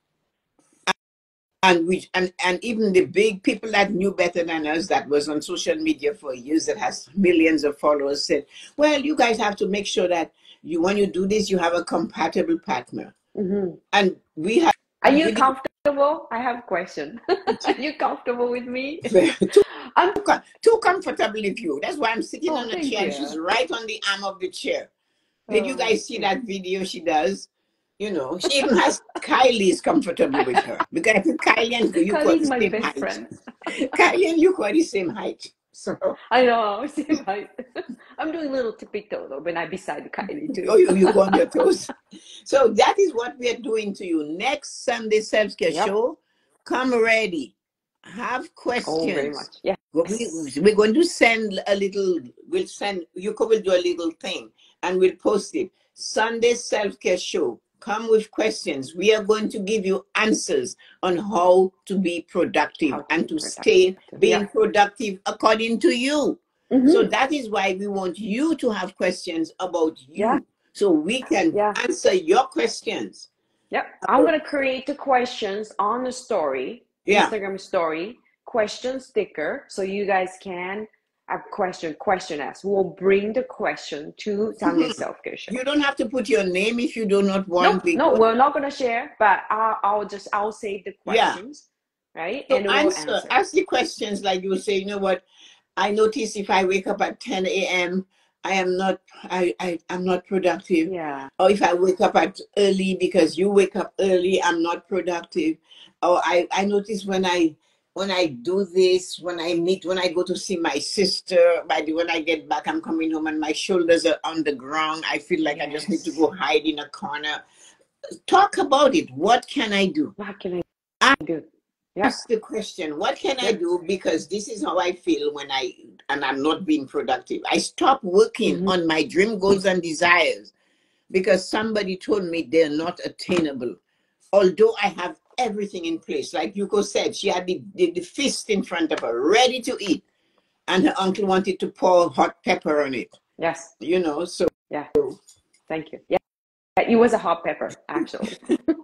And we and, and even the big people that knew better than us, that was on social media for years, that has millions of followers, said, well, you guys have to make sure that you when you do this, you have a compatible partner. Mm-hmm. And we have Are you we comfortable? I have a question. Are you comfortable with me? too, I'm too comfortable with you. That's why I'm sitting oh, on a chair. You. She's right on the arm of the chair. Did oh, you guys see that video she does? You know, she even has Kylie's comfortable with her. Because Kylie and you are the my same best height. Friend. Kylie and you are the same height. So I know, same height. I'm doing a little tippy toe though when I beside Kylie too. Oh, you, you go on your toes. So that is what we are doing to you. Next Sunday self-care yep. show, come ready. Have questions. Oh, very much. Yeah. We, we're going to send a little, we'll send, you will do a little thing and we'll post it. Sunday self-care show. Come with questions. We are going to give you answers on how to be productive to and be to productive. stay being yeah. productive according to you. Mm-hmm. So that is why we want you to have questions about you. Yeah. So we can yeah. answer your questions. Yep. I'm going to create the questions on the story, yeah. Instagram story, question sticker, so you guys can have question, question us. We'll bring the question to Sunday mm-hmm. Self-Care Show. You don't have to put your name if you do not want. Nope, no, we're not going to share, but I'll, I'll just, I'll save the questions, yeah. right? So and answer, we'll answer. Ask the questions like you will say, you know what, I notice if I wake up at ten a.m., I am not, I, I, I'm not productive. Yeah. Or if I wake up at early because you wake up early, I'm not productive. Or I, I notice when I, when I do this, when I meet, when I go to see my sister, by the when I get back, I'm coming home and my shoulders are on the ground. I feel like yes. I just need to go hide in a corner. Talk about it. What can I do? What can I do? Yeah. Ask the question, what can yeah. I do? Because this is how I feel when I, and I'm not being productive. I stop working mm-hmm. on my dream goals and desires because somebody told me they're not attainable. Although I have everything in place. Like Yuko said, she had the, the, the feast in front of her, ready to eat. And her uncle wanted to pour hot pepper on it. Yes. You know, so. Yeah. Thank you. Yeah. It was a hot pepper, actually.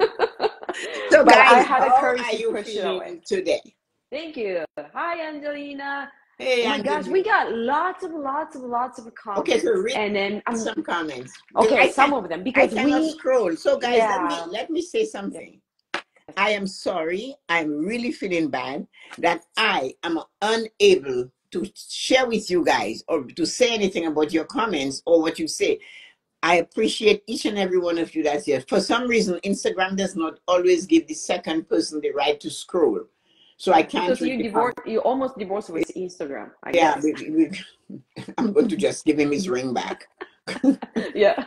So but guys, I had a how courage are you to push feeling away. today? Thank you. Hi, Angelina. Hey, oh my Angelina. gosh, we got lots of lots of lots of comments. Okay, so read and then um, some comments. Okay, I some can, of them because I cannot we scroll. So guys, yeah. let me let me say something. Yeah. I am sorry. I'm really feeling bad that I am unable to share with you guys or to say anything about your comments or what you say. I appreciate each and every one of you that's here. For some reason, Instagram does not always give the second person the right to scroll. So I can't. Because you divorced, you almost divorced with Instagram, I yeah, guess. We, we, I'm going to just give him his ring back. Yeah.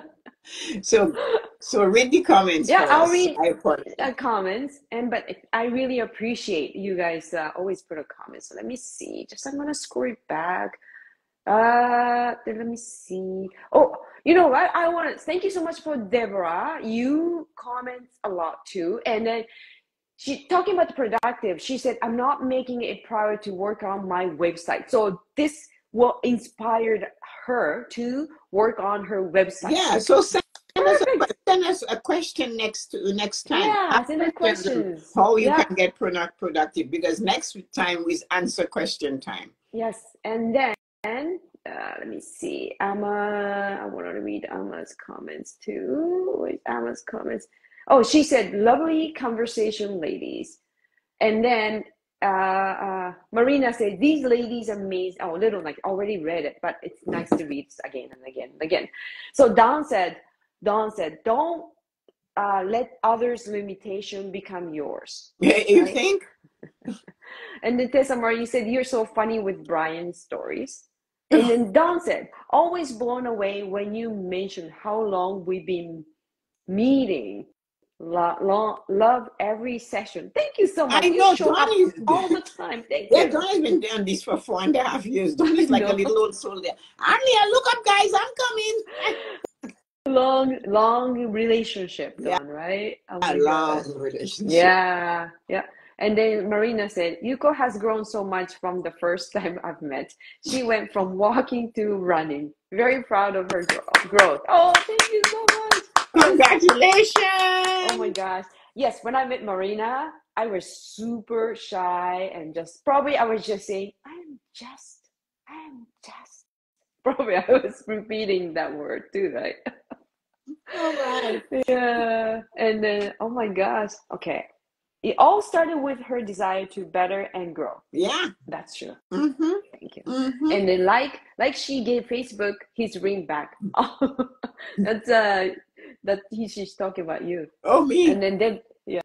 So, so read the comments. Yeah, I'll us. read uh, comments, and but I really appreciate you guys uh, always put a comment. So let me see. Just I'm gonna scroll it back. Uh, let me see. Oh, you know what? I want to thank you so much for Deborah. You comment a lot too, and then she talking about the productive. She said, "I'm not making it a priority to work on my website." So this will inspired her to work on her website. Yeah. So send us, a, send us a question next next time. Yeah, send us questions. How you yeah. can get productive, because next time is answer question time. Yes, and then. And uh, let me see, Amma, I want to read Amma's comments too. Where's Amma's comments? Oh, she said, lovely conversation, ladies. And then uh, uh, Marina said, these ladies are amazing. Oh, little like already read it, but it's nice to read again and again and again. So Don said, Don said, don't uh, let others' limitation become yours. You right? think? And then Tessa Marie said, you're so funny with Brian's stories. And then Don said, always blown away when you mentioned how long we've been meeting. Lo- lo- love every session. Thank you so much. I know, you show Don up is, all the time. Thank yeah, you. Don has been doing this for four and a half years. Don is like a little old soul there. Amelia, look up, guys. I'm coming. long, long relationship, Don, yeah. Right? Oh a long God. relationship. Yeah, yeah. And then Marina said, Yuko has grown so much from the first time I've met. She went from walking to running. Very proud of her growth. Oh, thank you so much. Congratulations. Oh my gosh. Yes, when I met Marina, I was super shy and just, probably I was just saying, I'm just, I'm just. Probably I was repeating that word too, right? All right. Yeah. And then, oh my gosh. Okay. It all started with her desire to better and grow. Yeah, that's true. Mm-hmm. Thank you. Mm-hmm. And then, like, like she gave Facebook his ring back. that's uh, that he, she's talking about you. Oh, me. And then, then yeah,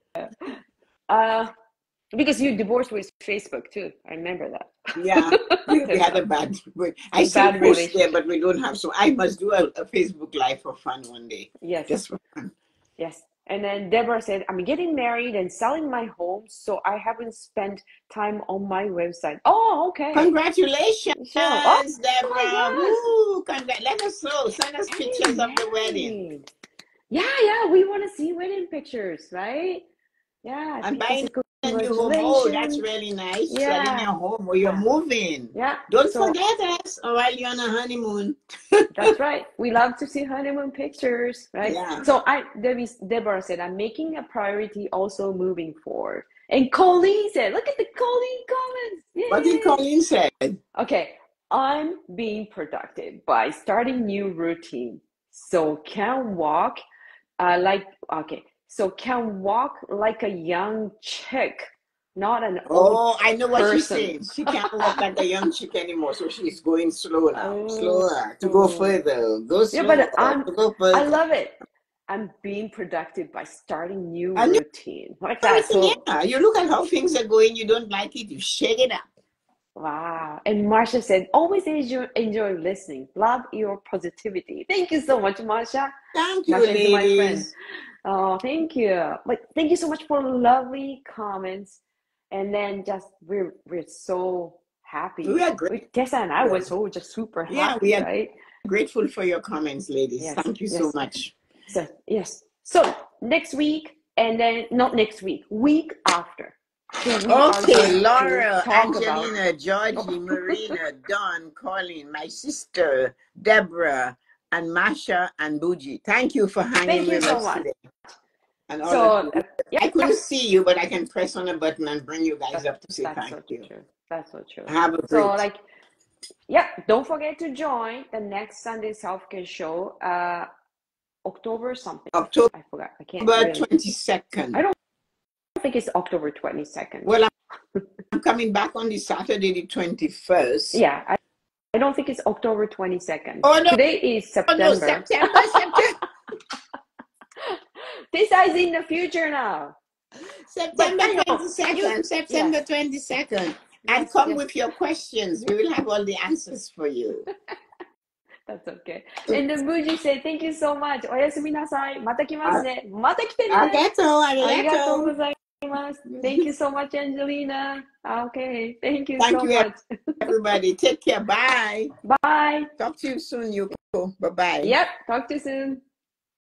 uh, because you divorced with Facebook too. I remember that. Yeah, we, we had a bad. I still bad post there, but we don't have. So I must do a, a Facebook Live for fun one day. Yes, just for fun. Yes. And then Deborah said, I'm getting married and selling my home, so I haven't spent time on my website. Oh, okay. Congratulations, sure. oh, Deborah. Oh Woo, congr- let us know. Send us pictures of the wedding. Yeah, yeah. We want to see wedding pictures, right? Yeah. And buying a new home. Oh, that's really nice. Yeah. Selling your home or you're yeah. moving. Yeah. Don't so, forget us while you're on a honeymoon. That's right. We love to see honeymoon pictures, right? Yeah. So I, Deborah said, I'm making a priority also moving forward. And Colleen said, look at the Colleen comments. Yay. What did Colleen say? Okay. I'm being productive by starting new routine. So can walk uh, like, okay. So can walk like a young chick. Not an old Oh, I know what person. she's saying. She can't walk like a young chick anymore, so she's going slow now, oh. slower to go further. Go slower. Yeah, but I'm, to go further. I love it. I'm being productive by starting new and routine. Like that. So, yeah, you look at how things are going. You don't like it, you shake it up. Wow. And Marsha said, always enjoy, enjoy listening. Love your positivity. Thank you so much, Marsha. Thank you, Marsha ladies. is my friend. Oh, thank you. But thank you so much for lovely comments. And then just we're we're so happy. We are great. With Tessa and I were so just super happy. Yeah, we are right? grateful for your comments, ladies. Yes, thank you yes. so much. So yes. So next week, and then not next week, week after. So okay, Laura, Angelina, about... Georgie, Marina, Dawn, Colleen, my sister, Deborah, and Masha and Buji. Thank you for hanging Thank with so us much. today. And all so, of you. Uh, yeah. I couldn't see you, but I can press on a button and bring you guys that's, up to say that's thank so you. True. That's so true. Have a great. So like, yeah, don't forget to join the next Sunday Self-Care Show, uh, October something. October. I forgot. I can't. October really. twenty-second. I don't think it's October twenty-second. Well, I'm, I'm coming back on the Saturday, the twenty-first. Yeah. I I don't think it's October twenty-second. Oh, no. Today is September. Oh, no, September, September. This is in the future now. September twenty-second, September yes. twenty-second. And yes, come yes. with your questions. We will have all the answers for you. That's okay. And then Muji said, thank you so much. おやすみなさい。また来ますね。また来てね。ありがとう、ありがとうございます。Thank you so much, Angelina. Okay. Thank you thank so you, much. Everybody, take care. Bye. Bye. Talk to you soon, Yuko. Bye-bye. Yep. Talk to you soon.